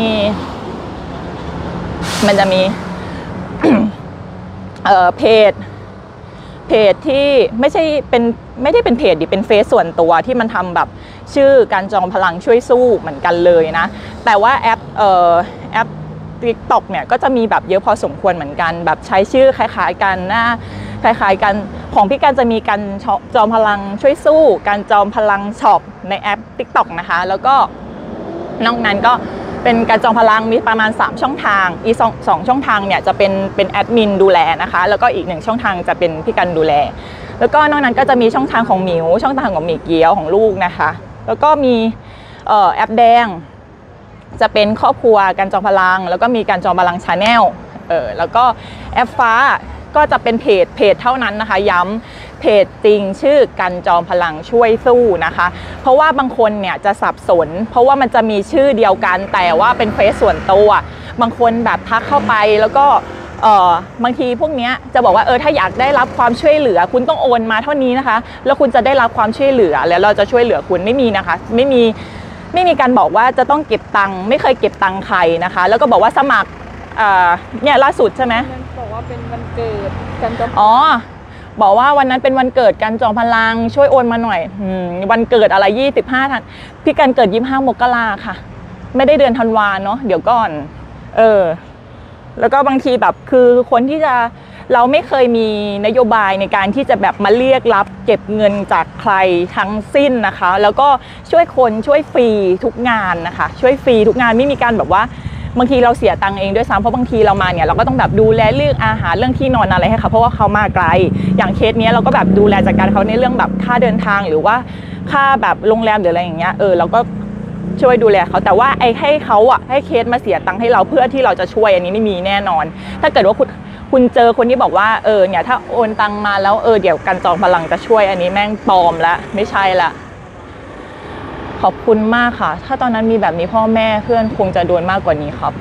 เพจที่ไม่ได้เป็นเพจดิเป็นเฟซส่วนตัวที่มันทำแบบชื่อการจอมพลังช่วยสู้เหมือนกันเลยนะแต่ว่าแอป TikTok เนี่ยก็จะมีแบบเยอะพอสมควรเหมือนกันแบบใช้ชื่อคล้ายๆกันหน้าคล้ายๆกันของพี่การจะมีการจอมพลังช่วยสู้การจอมพลังช็อปในแอป TikTok นะคะแล้วก็นอกนั้นก็เป็นการจอมพลังมีประมาณ3ช่องทางอีก2ช่องทางเนี่ยจะเป็นแอดมินดูแลนะคะแล้วก็อีก1ช่องทางจะเป็นพี่กันดูแลแล้วก็นอกนั้นก็จะมีช่องทางของหมิวช่องทางของหมีเกี๊ยวของลูกนะคะแล้วก็มีแอปแดงจะเป็นครอบครัวการจอมพลังแล้วก็มีการจอมพลังชาแนลแล้วก็แอปฟ้าก็จะเป็นเพจเท่านั้นนะคะย้ำเพจจริงชื่อกันจอมพลังช่วยสู้นะคะเพราะว่าบางคนเนี่ยจะสับสนเพราะว่ามันจะมีชื่อเดียวกันแต่ว่าเป็นเฟซส่วนตัวบางคนแบบทักเข้าไปแล้วก็บางทีพวกนี้จะบอกว่าถ้าอยากได้รับความช่วยเหลือคุณต้องโอนมาเท่านี้นะคะแล้วคุณจะได้รับความช่วยเหลือแล้วเราจะช่วยเหลือคุณไม่มีนะคะไม่มีการบอกว่าจะต้องเก็บตังค์ไม่เคยเก็บตังค์ใครนะคะแล้วก็บอกว่าสมัครเนี่ยล่าสุดใช่ไหมบอกว่าเป็นวันเกิดกันจอมบอกว่าวันนั้นเป็นวันเกิดกันจอมพลังช่วยโอนมาหน่อยวันเกิดอะไร25ธันพี่กันเกิด25 มกราค่ะไม่ได้เดือนธันวาเนาะเดี๋ยวก่อนแล้วก็บางทีแบบคือคนที่จะเราไม่เคยมีนโยบายในการที่จะแบบมาเรียกรับเก็บเงินจากใครทั้งสิ้นนะคะแล้วก็ช่วยคนช่วยฟรีทุกงานนะคะช่วยฟรีทุกงานไม่มีการแบบว่าบางทีเราเสียตังค์เองด้วยซ้ำเพราะบางทีเรามาเนี่ยเราก็ต้องแบบดูแลเรื่องอาหารเรื่องที่นอนอะไรให้เขาเพราะว่าเขามาไกลอย่างเคสนี้เราก็แบบดูแลจัดการเขาในเรื่องแบบค่าเดินทางหรือว่าค่าแบบโรงแรมหรืออะไรอย่างเงี้ยเราก็ช่วยดูแลเขาแต่ว่าให้เขาให้เคสมาเสียตังค์ให้เราเพื่อที่เราจะช่วยอันนี้ไม่มีแน่นอนถ้าเกิดว่าคุณเจอคนที่บอกว่าเนี่ยถ้าโอนตังมาแล้วเดี๋ยวกันจอมพลังจะช่วยอันนี้แม่งปลอมละไม่ใช่ละขอบคุณมากค่ะถ้าตอนนั้นมีแบบนี้พ่อแม่เพื่อนคงจะโดนมากกว่านี้ครับ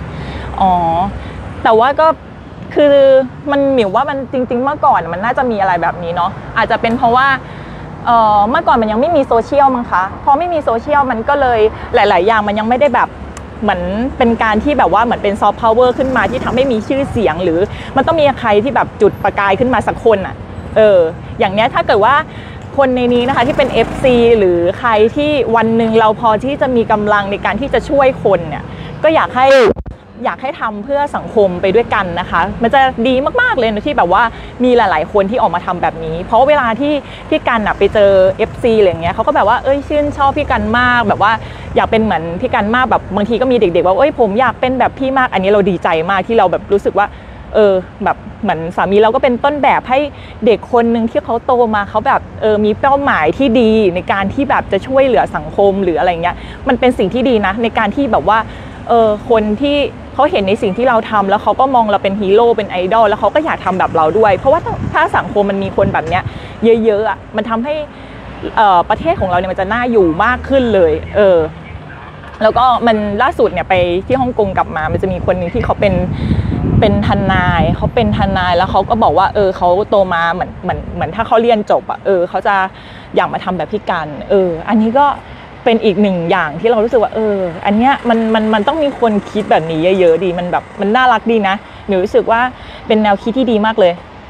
แต่ว่าก็คือมันหมิวว่ามันจริงๆเมื่อก่อนมันน่าจะมีอะไรแบบนี้เนาะอาจจะเป็นเพราะว่าเมื่อก่อนมันยังไม่มีโซเชียลมั้งคะพอไม่มีโซเชียลมันก็เลยหลายๆอย่างมันยังไม่ได้แบบเหมือนเป็นการที่แบบว่าเหมือนเป็นซอฟต์พาวเวอร์ขึ้นมาที่ทำให้มีชื่อเสียงหรือมันต้องมีใครที่แบบจุดประกายขึ้นมาสักคนอย่างเนี้ยถ้าเกิดว่าคนในนี้นะคะที่เป็น FC หรือใครที่วันหนึ่งเราพอที่จะมีกำลังในการที่จะช่วยคนเนี่ยก็อยากให้ทำเพื่อสังคมไปด้วยกันนะคะมันจะดีมากๆเลยนะที่แบบว่ามีหลายๆคนที่ออกมาทำแบบนี้เพราะเวลาที่พี่กันไปเจอ FC อะไรอย่างเงี้ยเขาก็แบบว่าชื่นชอบพี่กันมากแบบว่าอยากเป็นเหมือนพี่กันมากแบบบางทีก็มีเด็กๆว่าผมอยากเป็นแบบพี่มากอันนี้เราดีใจมากที่เราแบบรู้สึกว่าแบบเหมือนสามีเราก็เป็นต้นแบบให้เด็กคนหนึ่งที่เขาโตมาเขาแบบมีเป้าหมายที่ดีในการที่แบบจะช่วยเหลือสังคมหรืออะไรเงี้ยมันเป็นสิ่งที่ดีนะในการที่แบบว่าคนที่เขาเห็นในสิ่งที่เราทำแล้วเขาก็มองเราเป็นฮีโร่เป็นไอดอลแล้วเขาก็อยากทำแบบเราด้วยเพราะว่าถ้าสังคมมันมีคนแบบเนี้ยเยอะๆมันทำให้ประเทศของเราเนี่ยมันจะน่าอยู่มากขึ้นเลยแล้วก็มันล่าสุดเนี่ยไปที่ฮ่องกงกลับมามันจะมีคนนึงที่เขาเป็นทนายแล้วเขาก็บอกว่าเขาโตมาเหมือนถ้าเขาเรียนจบเขาจะอยากมาทำแบบพี่กันอันนี้ก็เป็นอีกหนึ่งอย่างที่เรารู้สึกว่าอันเนี้ยมันต้องมีคนคิดแบบนี้เยอะๆดีมันแบบมันน่ารักดีนะหนูรู้สึกว่าเป็นแนวคิดที่ดีมากเลย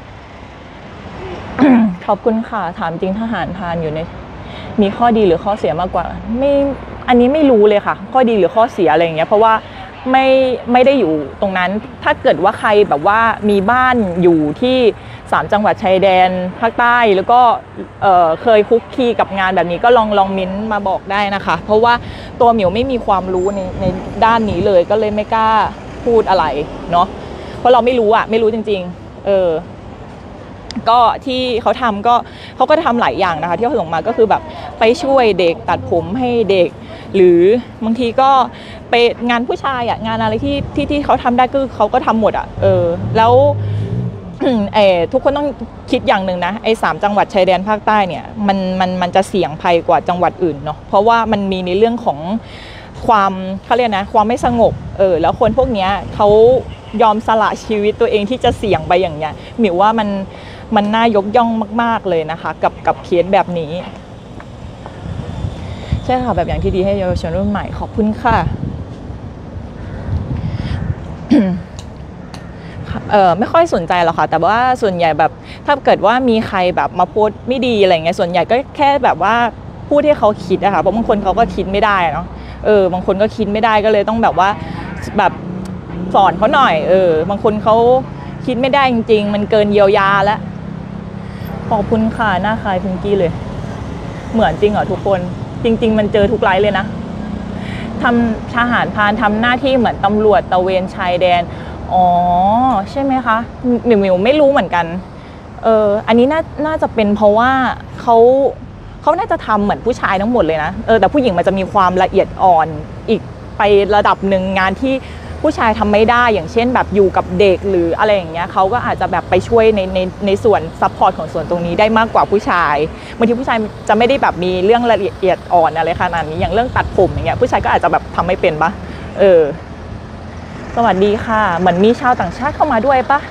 ขอบคุณค่ะถามจริงทหารพรานอยู่ในมีข้อดีหรือข้อเสียมากกว่าไม่อันนี้ไม่รู้เลยค่ะข้อดีหรือข้อเสียอะไรอย่างเงี้ยเพราะว่าไม่ได้อยู่ตรงนั้นถ้าเกิดว่าใครแบบว่ามีบ้านอยู่ที่3จังหวัดชายแดนภาคใต้แล้วก็เคยคุกคีกับงานแบบนี้ก็ลองมิ้นมาบอกได้นะคะเพราะว่าตัวหมิวไม่มีความรู้ในด้านนี้เลยก็เลยไม่กล้าพูดอะไรเนาะเพราะเราไม่รู้ไม่รู้จริงๆก็ที่เขาทำเขาก็ทำหลายอย่างนะคะที่เขาส่งมาก็คือแบบไปช่วยเด็กตัดผมให้เด็กหรือบางทีก็ไปงานผู้ชายงานอะไรที่เขาทำได้ก็เขาก็ทำหมดแล้วทุกคนต้องคิดอย่างหนึ่งนะไอ้3จังหวัดชายแดนภาคใต้เนี่ยมันจะเสี่ยงภัยกว่าจังหวัดอื่นเนาะเพราะว่ามันมีในเรื่องของความเขาเรียกนะความไม่สงบแล้วคนพวกนี้เขายอมสละชีวิตตัวเองที่จะเสี่ยงไปอย่างเงี้ยหมิวว่ามันน่ายกย่องมากๆเลยนะคะกับเคสแบบนี้ใช่ค่ะแบบอย่างที่ดีให้เยาวชนรุ่นใหม่ขอบคุณค่ะ ไม่ค่อยสนใจหรอกค่ะแต่ว่าส่วนใหญ่แบบถ้าเกิดว่ามีใครแบบมาโพสต์ไม่ดีอะไรเงี้ยส่วนใหญ่ก็แค่แบบว่าพูดให้เขาคิดอะค่ะเพราะบางคนเขาก็คิดไม่ได้เนาะบางคนก็คิดไม่ได้ก็เลยต้องแบบว่าแบบสอนเขาหน่อยบางคนเขาคิดไม่ได้จริงๆมันเกินเยียวยาแล้วขอบคุณค่ะหน้าคล้ายพิงกี้เลยเหมือนจริงเหรอทุกคนจริงๆมันเจอทุกไลฟ์เลยนะทำทหารพรานทำหน้าที่เหมือนตำรวจตระเวนชายแดนอ๋อใช่ไหมคะหมิวไม่รู้เหมือนกันอันนี้น่าจะเป็นเพราะว่าเขาน่าจะทำเหมือนผู้ชายทั้งหมดเลยนะแต่ผู้หญิงมันจะมีความละเอียดอ่อนอีกไประดับหนึ่งงานที่ผู้ชายทำไม่ได้อย่างเช่นแบบอยู่กับเด็กหรืออะไรอย่างเงี้ยเขาก็อาจจะแบบไปช่วยในส่วนซัพพอร์ตของส่วนตรงนี้ได้มากกว่าผู้ชายบางทีผู้ชายจะไม่ได้แบบมีเรื่องละเอียดอ่อนอะไรขนาดนี้อย่างเรื่องตัดผมอย่างเงี้ยผู้ชายก็อาจจะแบบทำไม่เป็นปะสวัสดีค่ะเหมือนมีชาวต่างชาติเข้ามาด้วยปะ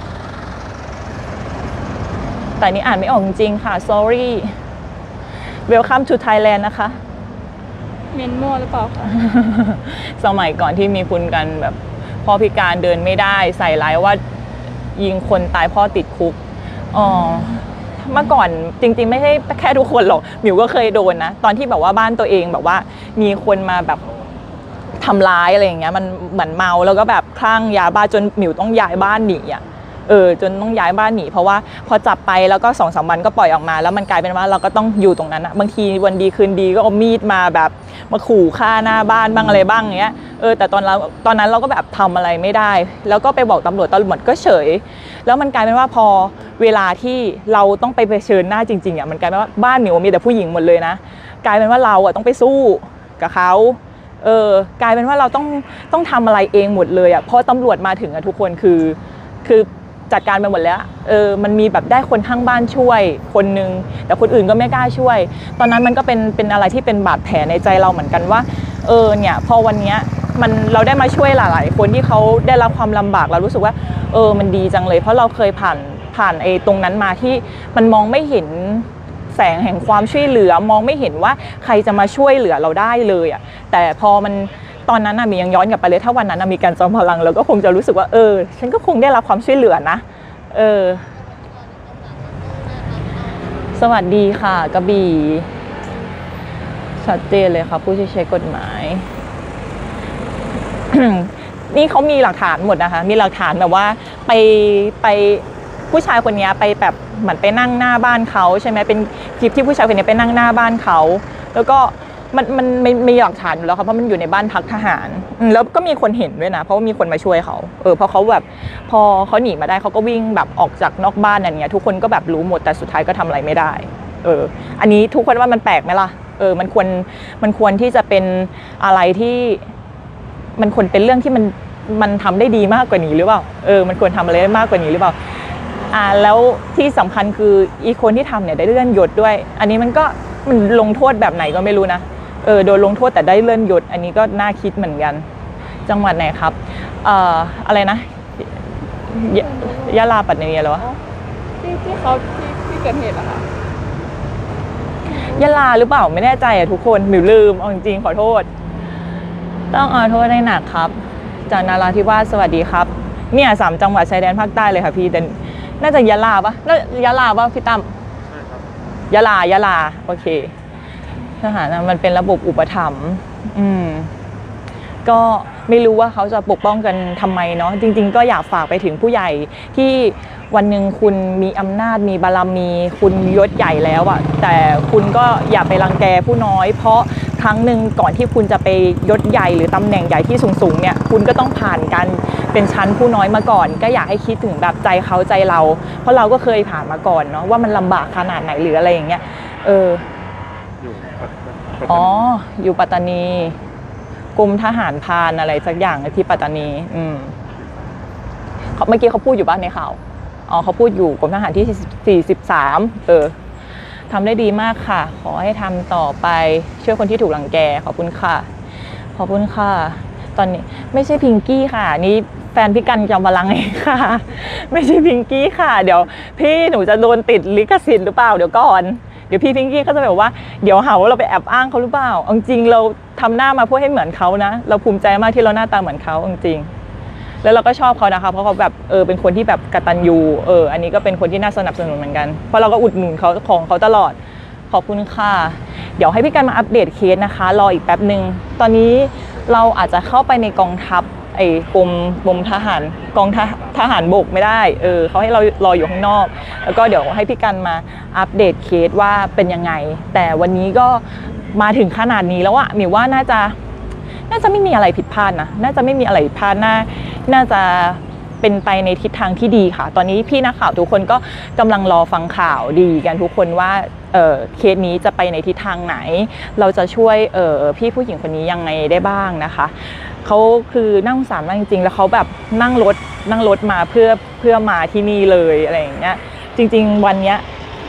แต่นี่อ่านไม่ออกจริงๆค่ะ sorry welcome to Thailand นะคะเมียนมาหรือเปล่าคะสมัยก่อนที่มีคุณกันแบบพ่อพิการเดินไม่ได้ใส่ร้ายว่ายิงคนตายพ่อติดคุกเมื่อก่อนจริงๆไม่ใช่แค่ทุกคนหรอกหมิวก็เคยโดนนะตอนที่แบบว่าบ้านตัวเองแบบว่ามีคนมาแบบทำร้ายอะไรอย่างเงี้ยมันเหมือนเมาแล้วก็แบบคลั่งยาบ้าจนหมิวต้องย้ายบ้านหนีจนต้องย้ายบ้านหนีเพราะว่าพอจับไปแล้วก็ 2-3 วันก็ปล่อยออกมาแล้วมันกลายเป็นว่าเราก็ต้องอยู่ตรงนั้นบางทีวันดีคืนดีก็เอามีดมาแบบมาขู่ฆ่าหน้าบ้านบ้างอะไรบ้างอย่างเงี้ยแต่ตอนนั้นเราก็แบบทำอะไรไม่ได้แล้วก็ไปบอกตำรวจก็เฉยแล้วมันกลายเป็นว่าพอเวลาที่เราต้องไปเผชิญหน้าจริงๆมันกลายเป็นว่าบ้านหมิวมีแต่ผู้หญิงหมดเลยนะกลายเป็นว่าเราต้องไปสู้กับเขากลายเป็นว่าเราต้องทำอะไรเองหมดเลยพอตำรวจมาถึงทุกคนคือจัดการไปหมดแล้วมันมีแบบได้คนข้างบ้านช่วยคนนึงแต่คนอื่นก็ไม่กล้าช่วยตอนนั้นมันก็เป็นอะไรที่เป็นบาดแผลในใจเราเหมือนกันว่าเนี่ยพอวันนี้เราได้มาช่วยหลายๆคนที่เขาได้รับความลำบากเรารู้สึกว่ามันดีจังเลยเพราะเราเคยผ่านตรงนั้นมาที่มันมองไม่เห็นแสงแห่งความช่วยเหลือมองไม่เห็นว่าใครจะมาช่วยเหลือเราได้เลยแต่พอมันตอนนั้นมียังย้อนกลับไปเลยถ้าวันนั้นมีการจอมพลังเราก็คงจะรู้สึกว่าฉันก็คงได้รับความช่วยเหลือนะสวัสดีค่ะกระบี่ชัดเจนเลยค่ะผู้ที่ใช้กฎหมาย นี่เขามีหลักฐานหมดนะคะมีหลักฐานแบบว่าไปผู้ชายคนนี้ไปแบบเหมือนไปนั่งหน้าบ้านเขาใช่ไหมเป็นคลิปที่ผู้ชายคนนี้ไปนั่งหน้าบ้านเขาแล้วก็มันมีหลักฐานอยู่แล้วค่ะเพราะมันอยู่ในบ้านพักทหารแล้วก็มีคนเห็นด้วยนะเพราะว่ามีคนมาช่วยเขาเพราะเขาแบบพอเขาหนีมาได้เขาก็วิ่งแบบออกจากนอกบ้านอย่างเงี้ยทุกคนก็แบบรู้หมดแต่สุดท้ายก็ทำอะไรไม่ได้อันนี้ทุกคนว่ามันแปลกไหมล่ะมันควรที่จะเป็นอะไรที่มันควรเป็นเรื่องที่มันทำได้ดีมากกว่านี้หรือเปล่ามันควรทำอะไรได้มากกว่านี้หรือเปล่าแล้วที่สำคัญคืออีคนที่ทำเนี่ยได้เลื่อนยศด้วยอันนี้มันลงโทษแบบไหนก็ไม่รู้นะโดนลงโทษแต่ได้เลื่อนยศอันนี้ก็น่าคิดเหมือนกันจังหวัดไหนครับอะไรนะยะลาปัตตานีเหรอที่เขาที่เกิดเหตุอะค่ะยะลาหรือเปล่าไม่แน่ใจทุกคนหมิวลืมเอาจริงๆขอโทษต้องโทษให้หนักครับจากนาราธิวาสสวัสดีครับเนี่ย3จังหวัดชายแดนภาคใต้เลยค่ะพี่แต่น่าจะยะลาปะยะลาปะพี่ตั้มใช่ครับยะลาโอเคทหารมันเป็นระบบอุปถัมภ์ก็ไม่รู้ว่าเขาจะปกป้องกันทำไมเนาะจริงๆก็อยากฝากไปถึงผู้ใหญ่ที่วันหนึ่งคุณมีอำนาจมีบารมีคุณยศใหญ่แล้วอะแต่คุณก็อย่าไปรังแกผู้น้อยเพราะครั้งหนึ่งก่อนที่คุณจะไปยศใหญ่หรือตำแหน่งใหญ่ที่สูงๆเนี่ยคุณก็ต้องผ่านการเป็นชั้นผู้น้อยมาก่อนก็อยากให้คิดถึงแบบใจเขาใจเราเพราะเราก็เคยผ่านมาก่อนเนาะว่ามันลำบากขนาดไหนหรืออะไรอย่างเงี้ยอยู่ปัตตานีกรมทหารพรานอะไรสักอย่างที่ปัตตานีเมื่อกี้เขาพูดอยู่บ้านในข่าวเขาพูดอยู่กรมทหารที่43ทำได้ดีมากค่ะขอให้ทำต่อไปช่วยคนที่ถูกรังแกขอบคุณค่ะขอบคุณค่ะตอนนี้ไม่ใช่พิงกี้ค่ะนี่แฟนพี่กันจอมพลังเองค่ะไม่ใช่พิงกี้ค่ะเดี๋ยวพี่หนูจะโดนติดลิขสิทธิ์หรือเปล่าเดี๋ยวก่อนเดี๋ยวพี่พิงกี้เขาจะแบบว่าเดี๋ยวหาว่าเราไปแอบอ้างเขาหรือเปล่าจริงเราทำหน้ามาเพื่อให้เหมือนเขานะเราภูมิใจมากที่เราหน้าตาเหมือนเขาจริงแล้วเราก็ชอบเขานะคะเพราะเขาแบบเป็นคนที่แบบกตัญญูอันนี้ก็เป็นคนที่น่าสนับสนุนเหมือนกันเพราะเราก็อุดหนุนเขาของเขาตลอดขอบคุณค่ะเดี๋ยวให้พี่กันมาอัปเดตเคสนะคะรออีกแป๊บนึงตอนนี้เราอาจจะเข้าไปในกองทัพกรมทหารกองทหารบกไม่ได้เขาให้เรารออยู่ข้างนอกแล้วก็เดี๋ยวให้พี่กันมาอัปเดตเคสว่าเป็นยังไงแต่วันนี้ก็มาถึงขนาดนี้แล้วอะหมิวว่าน่าจะไม่มีอะไรผิดพลาดนะน่าจะไม่มีอะไรผิดพลาดน่าจะเป็นไปในทิศทางที่ดีค่ะตอนนี้พี่นักข่าวทุกคนก็กำลังรอฟังข่าวดีกันทุกคนว่าเคสนี้จะไปในทิศทางไหนเราจะช่วยพี่ผู้หญิงคนนี้ยังไงได้บ้างนะคะเขาคือนั่งสามนั่งจริงๆแล้วเขาแบบนั่งรถมาเพื่อมาที่นี่เลยอะไรอย่างเงี้ยจริงๆวันเนี้ย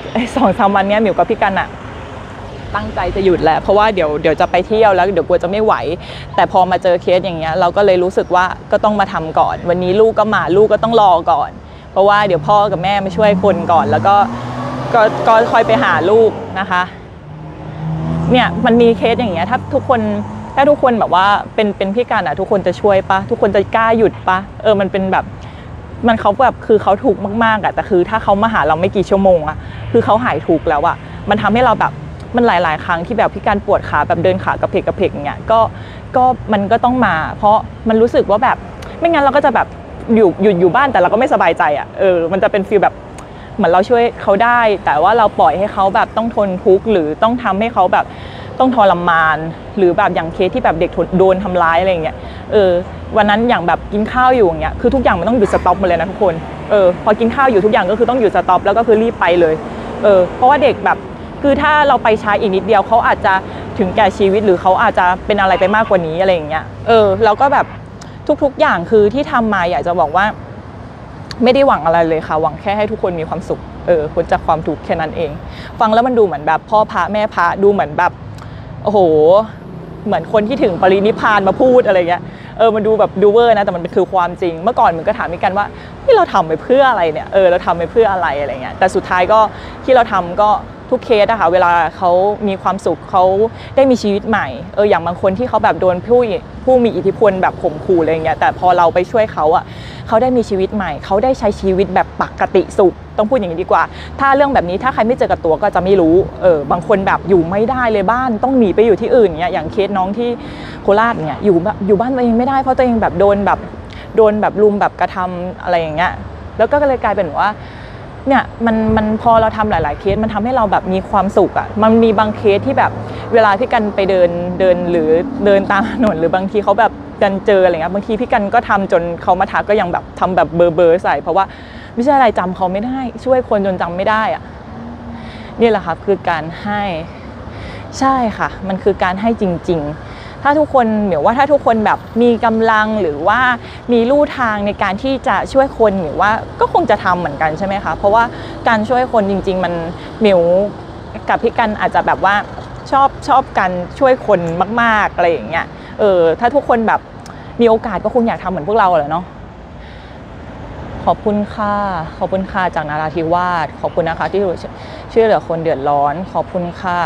2-3 วันเนี้ยหมิวกับพี่กันอะตั้งใจจะหยุดแหละเพราะว่าเดี๋ยวจะไปเที่ยวแล้วเดี๋ยวกลัวจะไม่ไหวแต่พอมาเจอเคสอย่างเงี้ยเราก็เลยรู้สึกว่าก็ต้องมาทำก่อนวันนี้ลูกก็ต้องรอก่อนเพราะว่าเดี๋ยวพ่อกับแม่มาช่วยคนก่อนแล้วก็ค่อยไปหาลูกนะคะเนี่ยมันมีเคสอย่างเงี้ยถ้าทุกคนแบบว่าเป็นพี่กันอะทุกคนจะช่วยปะทุกคนจะกล้าหยุดปะมันเป็นแบบมันเขาแบบคือเขาถูกมากๆอะแต่คือถ้าเขามาหาเราไม่กี่ชั่วโมงอะคือเขาหายถูกแล้วอะมันทำให้เราแบบมันหลายๆครั้งที่แบบพี่การปวดขาแบบเดินขากระเพกอย่างเงี้ยก็มันก็ต้องมาเพราะมันรู้สึกว่าแบบไม่งั้นเราก็จะแบบอยู่บ้านแต่เราก็ไม่สบายใจอ่ะมันจะเป็นฟีลแบบเหมือนเราช่วยเขาได้แต่ว่าเราปล่อยให้เขาแบบต้องทนทุกข์หรือต้องทำให้เขาแบบต้องทรมานหรือแบบอย่างเคสที่แบบเด็กโดนทำร้ายอะไรอย่างเงี้ยวันนั้นอย่างแบบกินข้าวอยู่อย่างเงี้ยคือทุกอย่างมันต้องหยุดสต็อปหมดเลยนะทุกคนพอกินข้าวอยู่ทุกอย่างก็คือต้องหยุดสต็อปแล้วก็คือรีบไปเลยเพราะว่าเด็กแบบคือถ้าเราไปช้าอีกนิดเดียวเขาอาจจะถึงแก่ชีวิตหรือเขาอาจจะเป็นอะไรไปมากกว่านี้อะไรอย่างเงี้ยเราก็แบบทุกอย่างคือที่ทำมาอยากจะบอกว่าไม่ได้หวังอะไรเลยค่ะหวังแค่ให้ทุกคนมีความสุขพ้นจากความทุกข์แค่นั้นเองฟังแล้วมันดูเหมือนแบบพ่อพระแม่พระดูเหมือนแบบโอ้โหเหมือนคนที่ถึงปรินิพพานมาพูดอะไรเงี้ยมันดูแบบดูเวอร์นะแต่มันคือความจริงเมื่อก่อนมันก็ถามกันว่าที่เราทำไปเพื่ออะไรเนี่ยเราทำไปเพื่ออะไรอะไรเงี้ยแต่สุดท้ายก็ที่เราทำก็ทุกเคสอะค่ะเวลาเขามีความสุขเขาได้มีชีวิตใหม่อย่างบางคนที่เขาแบบโดนผู้มีอิทธิพลแบบข่มขู่อะไรอย่างเงี้ยแต่พอเราไปช่วยเขาอะเขาได้มีชีวิตใหม่เขาได้ใช้ชีวิตแบบปกติสุขต้องพูดอย่างนี้ดีกว่าถ้าเรื่องแบบนี้ถ้าใครไม่เจอกับตัวก็จะไม่รู้บางคนแบบอยู่ไม่ได้เลยบ้านต้องหนีไปอยู่ที่อื่นเงี้ยอย่างเคสน้องที่โคราชเนี่ยอยู่บ้านตัวเองไม่ได้เพราะตัวเองแบบโดนแบบลุมแบบกระทำอะไรอย่างเงี้ยแล้วก็เลยกลายเป็นว่าเนี่ยมันพอเราทำหลายๆเคสมันทำให้เราแบบมีความสุขอ่ะมันมีบางเคสที่แบบเวลาพี่กันไปเดินหรือเดินตามถนนหรือบางทีเขาแบบกันเจออะไรเงี้ยบางทีพี่กันก็ทำจนเขามาทักก็ยังแบบทำแบบเบอร์ใส่เพราะว่าไม่ใช่อะไรจำเขาไม่ได้ช่วยคนจนจำไม่ได้อ่ะนี่แหละครับคือการให้ใช่ค่ะมันคือการให้จริงๆถ้าทุกคนหมายว่าถ้าทุกคนแบบมีกำลังหรือว่ามีลู่ทางในการที่จะช่วยคนหมายว่าก็คงจะทำเหมือนกันใช่ไหมคะเพราะว่าการช่วยคนจริงๆมันหมิวกับพี่กันอาจจะแบบว่าชอบการช่วยคนมากๆอะไรอย่างเงี้ยถ้าทุกคนแบบมีโอกาสก็คงอยากทำเหมือนพวกเราแหละเนาะขอบคุณค่ะจากนราธิวาสขอบคุณนะคะที่ช่วยเหลือคนเดือดร้อนขอบคุณค่ะ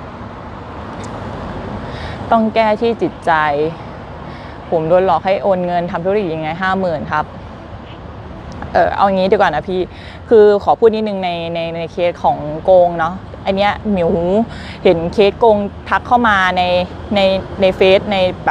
ต้องแก้ที่จิตใจผมโดนหลอกให้โอนเงินทำธุรกิจยังไง 50,000 ครับเอางี้ดีกว่านะพี่คือขอพูดนิดนึงในเคสของโกงเนาะอันเนี้ยหมิวเห็นเคสโกงทักเข้ามาในเฟซในแบบใน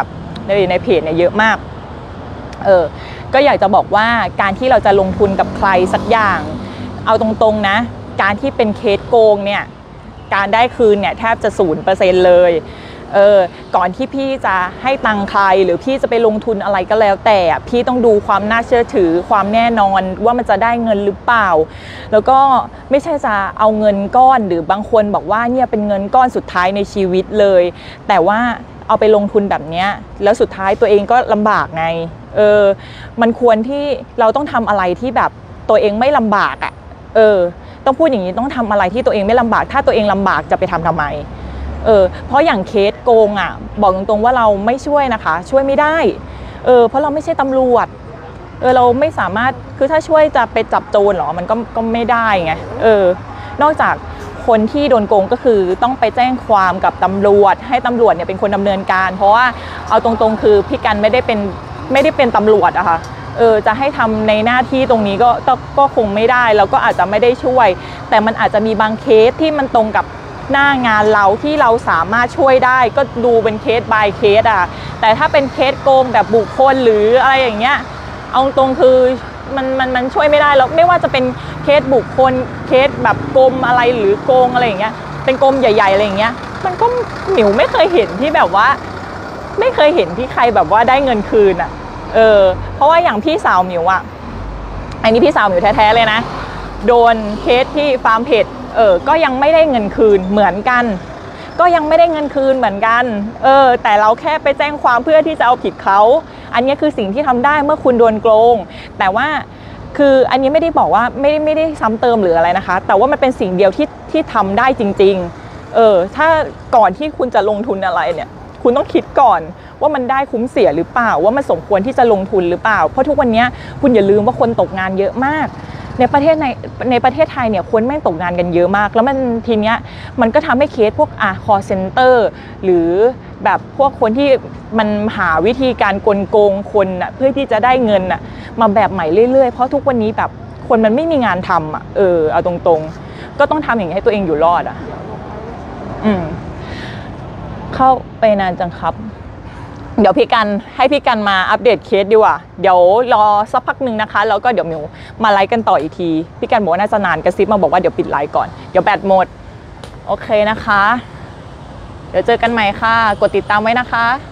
ในเพจเนี่ยเยอะมากก็อยากจะบอกว่าการที่เราจะลงทุนกับใครสักอย่างเอาตรงๆนะการที่เป็นเคสโกงเนี่ยการได้คืนเนี่ยแทบจะ 0% เลยก่อนที่พี่จะให้ตังค์ใครหรือพี่จะไปลงทุนอะไรก็แล้วแต่พี่ต้องดูความน่าเชื่อถือความแน่นอนว่ามันจะได้เงินหรือเปล่าแล้วก็ไม่ใช่จะเอาเงินก้อนหรือบางคนบอกว่าเนี่ยเป็นเงินก้อนสุดท้ายในชีวิตเลยแต่ว่าเอาไปลงทุนแบบนี้แล้วสุดท้ายตัวเองก็ลำบากไงมันควรที่เราต้องทำอะไรที่แบบตัวเองไม่ลำบากต้องพูดอย่างนี้ต้องทำอะไรที่ตัวเองไม่ลำบากถ้าตัวเองลำบากจะไปทำไมเพราะอย่างเคสโกงบอกตรงๆว่าเราไม่ช่วยนะคะช่วยไม่ได้เพราะเราไม่ใช่ตำรวจเราไม่สามารถคือถ้าช่วยจะไปจับโจรหรอมันก็ไม่ได้ไงนอกจากคนที่โดนโกงก็คือต้องไปแจ้งความกับตำรวจให้ตำรวจเนี่ยเป็นคนดำเนินการเพราะว่าเอาตรงๆคือพี่กันไม่ได้เป็นตำรวจอะค่ะจะให้ทำในหน้าที่ตรงนี้ก็คงไม่ได้แล้วก็อาจจะไม่ได้ช่วยแต่มันอาจจะมีบางเคสที่มันตรงกับหน้างานเราที่เราสามารถช่วยได้ก็ดูเป็นเคส by เคสแต่ถ้าเป็นเคสโกงแบบบุคคลหรืออะไรอย่างเงี้ยเอาตรงคือมันช่วยไม่ได้แล้วไม่ว่าจะเป็นเคสบุคคลเคสแบบกรมอะไรหรือโกงอะไรอย่างเงี้ยเป็นกรมใหญ่ๆอะไรอย่างเงี้ยมันก็หมิวไม่เคยเห็นที่แบบว่าไม่เคยเห็นที่ใครแบบว่าได้เงินคืนเพราะว่าอย่างพี่สาวหมิวอันนี้พี่สาวหมิวแท้ๆเลยนะโดนเคสที่ฟาร์มเพจก็ยังไม่ได้เงินคืนเหมือนกันก็ยังไม่ได้เงินคืนเหมือนกันแต่เราแค่ไปแจ้งความเพื่อที่จะเอาผิดเขาอันนี้คือสิ่งที่ทำได้เมื่อคุณโดนโกงแต่ว่าคืออันนี้ไม่ได้บอกว่าไม่ได้ซ้ำเติมหรืออะไรนะคะแต่ว่ามันเป็นสิ่งเดียวที่ทำได้จริงๆถ้าก่อนที่คุณจะลงทุนอะไรเนี่ยคุณต้องคิดก่อนว่ามันได้คุ้มเสียหรือเปล่าว่ามันสมควรที่จะลงทุนหรือเปล่าเพราะทุกวันนี้คุณอย่าลืมว่าคนตกงานเยอะมากในประเทศไทยเนี่ยคนแม่งตกงานกันเยอะมากแล้วมันทีเนี้ยมันก็ทำให้เคสพวกcall center หรือแบบพวกคนที่มันหาวิธีการโกงคนเพื่อที่จะได้เงินมาแบบใหม่เรื่อยๆเพราะทุกวันนี้แบบคนมันไม่มีงานทำเอาตรงๆก็ต้องทำอย่างนี้ให้ตัวเองอยู่รอดเข้าไปนานจังครับเดี๋ยวให้พี่กันมาอัปเดตเคสดีกว่าเดี๋ยวรอสักพักหนึ่งนะคะแล้วก็เดี๋ยวมิวมาไลฟ์กันต่ออีกทีพี่กันบอกว่าน่าจะนานกระซิบมาบอกว่าเดี๋ยวปิดไลฟ์ก่อนเดี๋ยวแบตหมดโอเคนะคะเดี๋ยวเจอกันใหม่ค่ะกดติดตามไว้นะคะ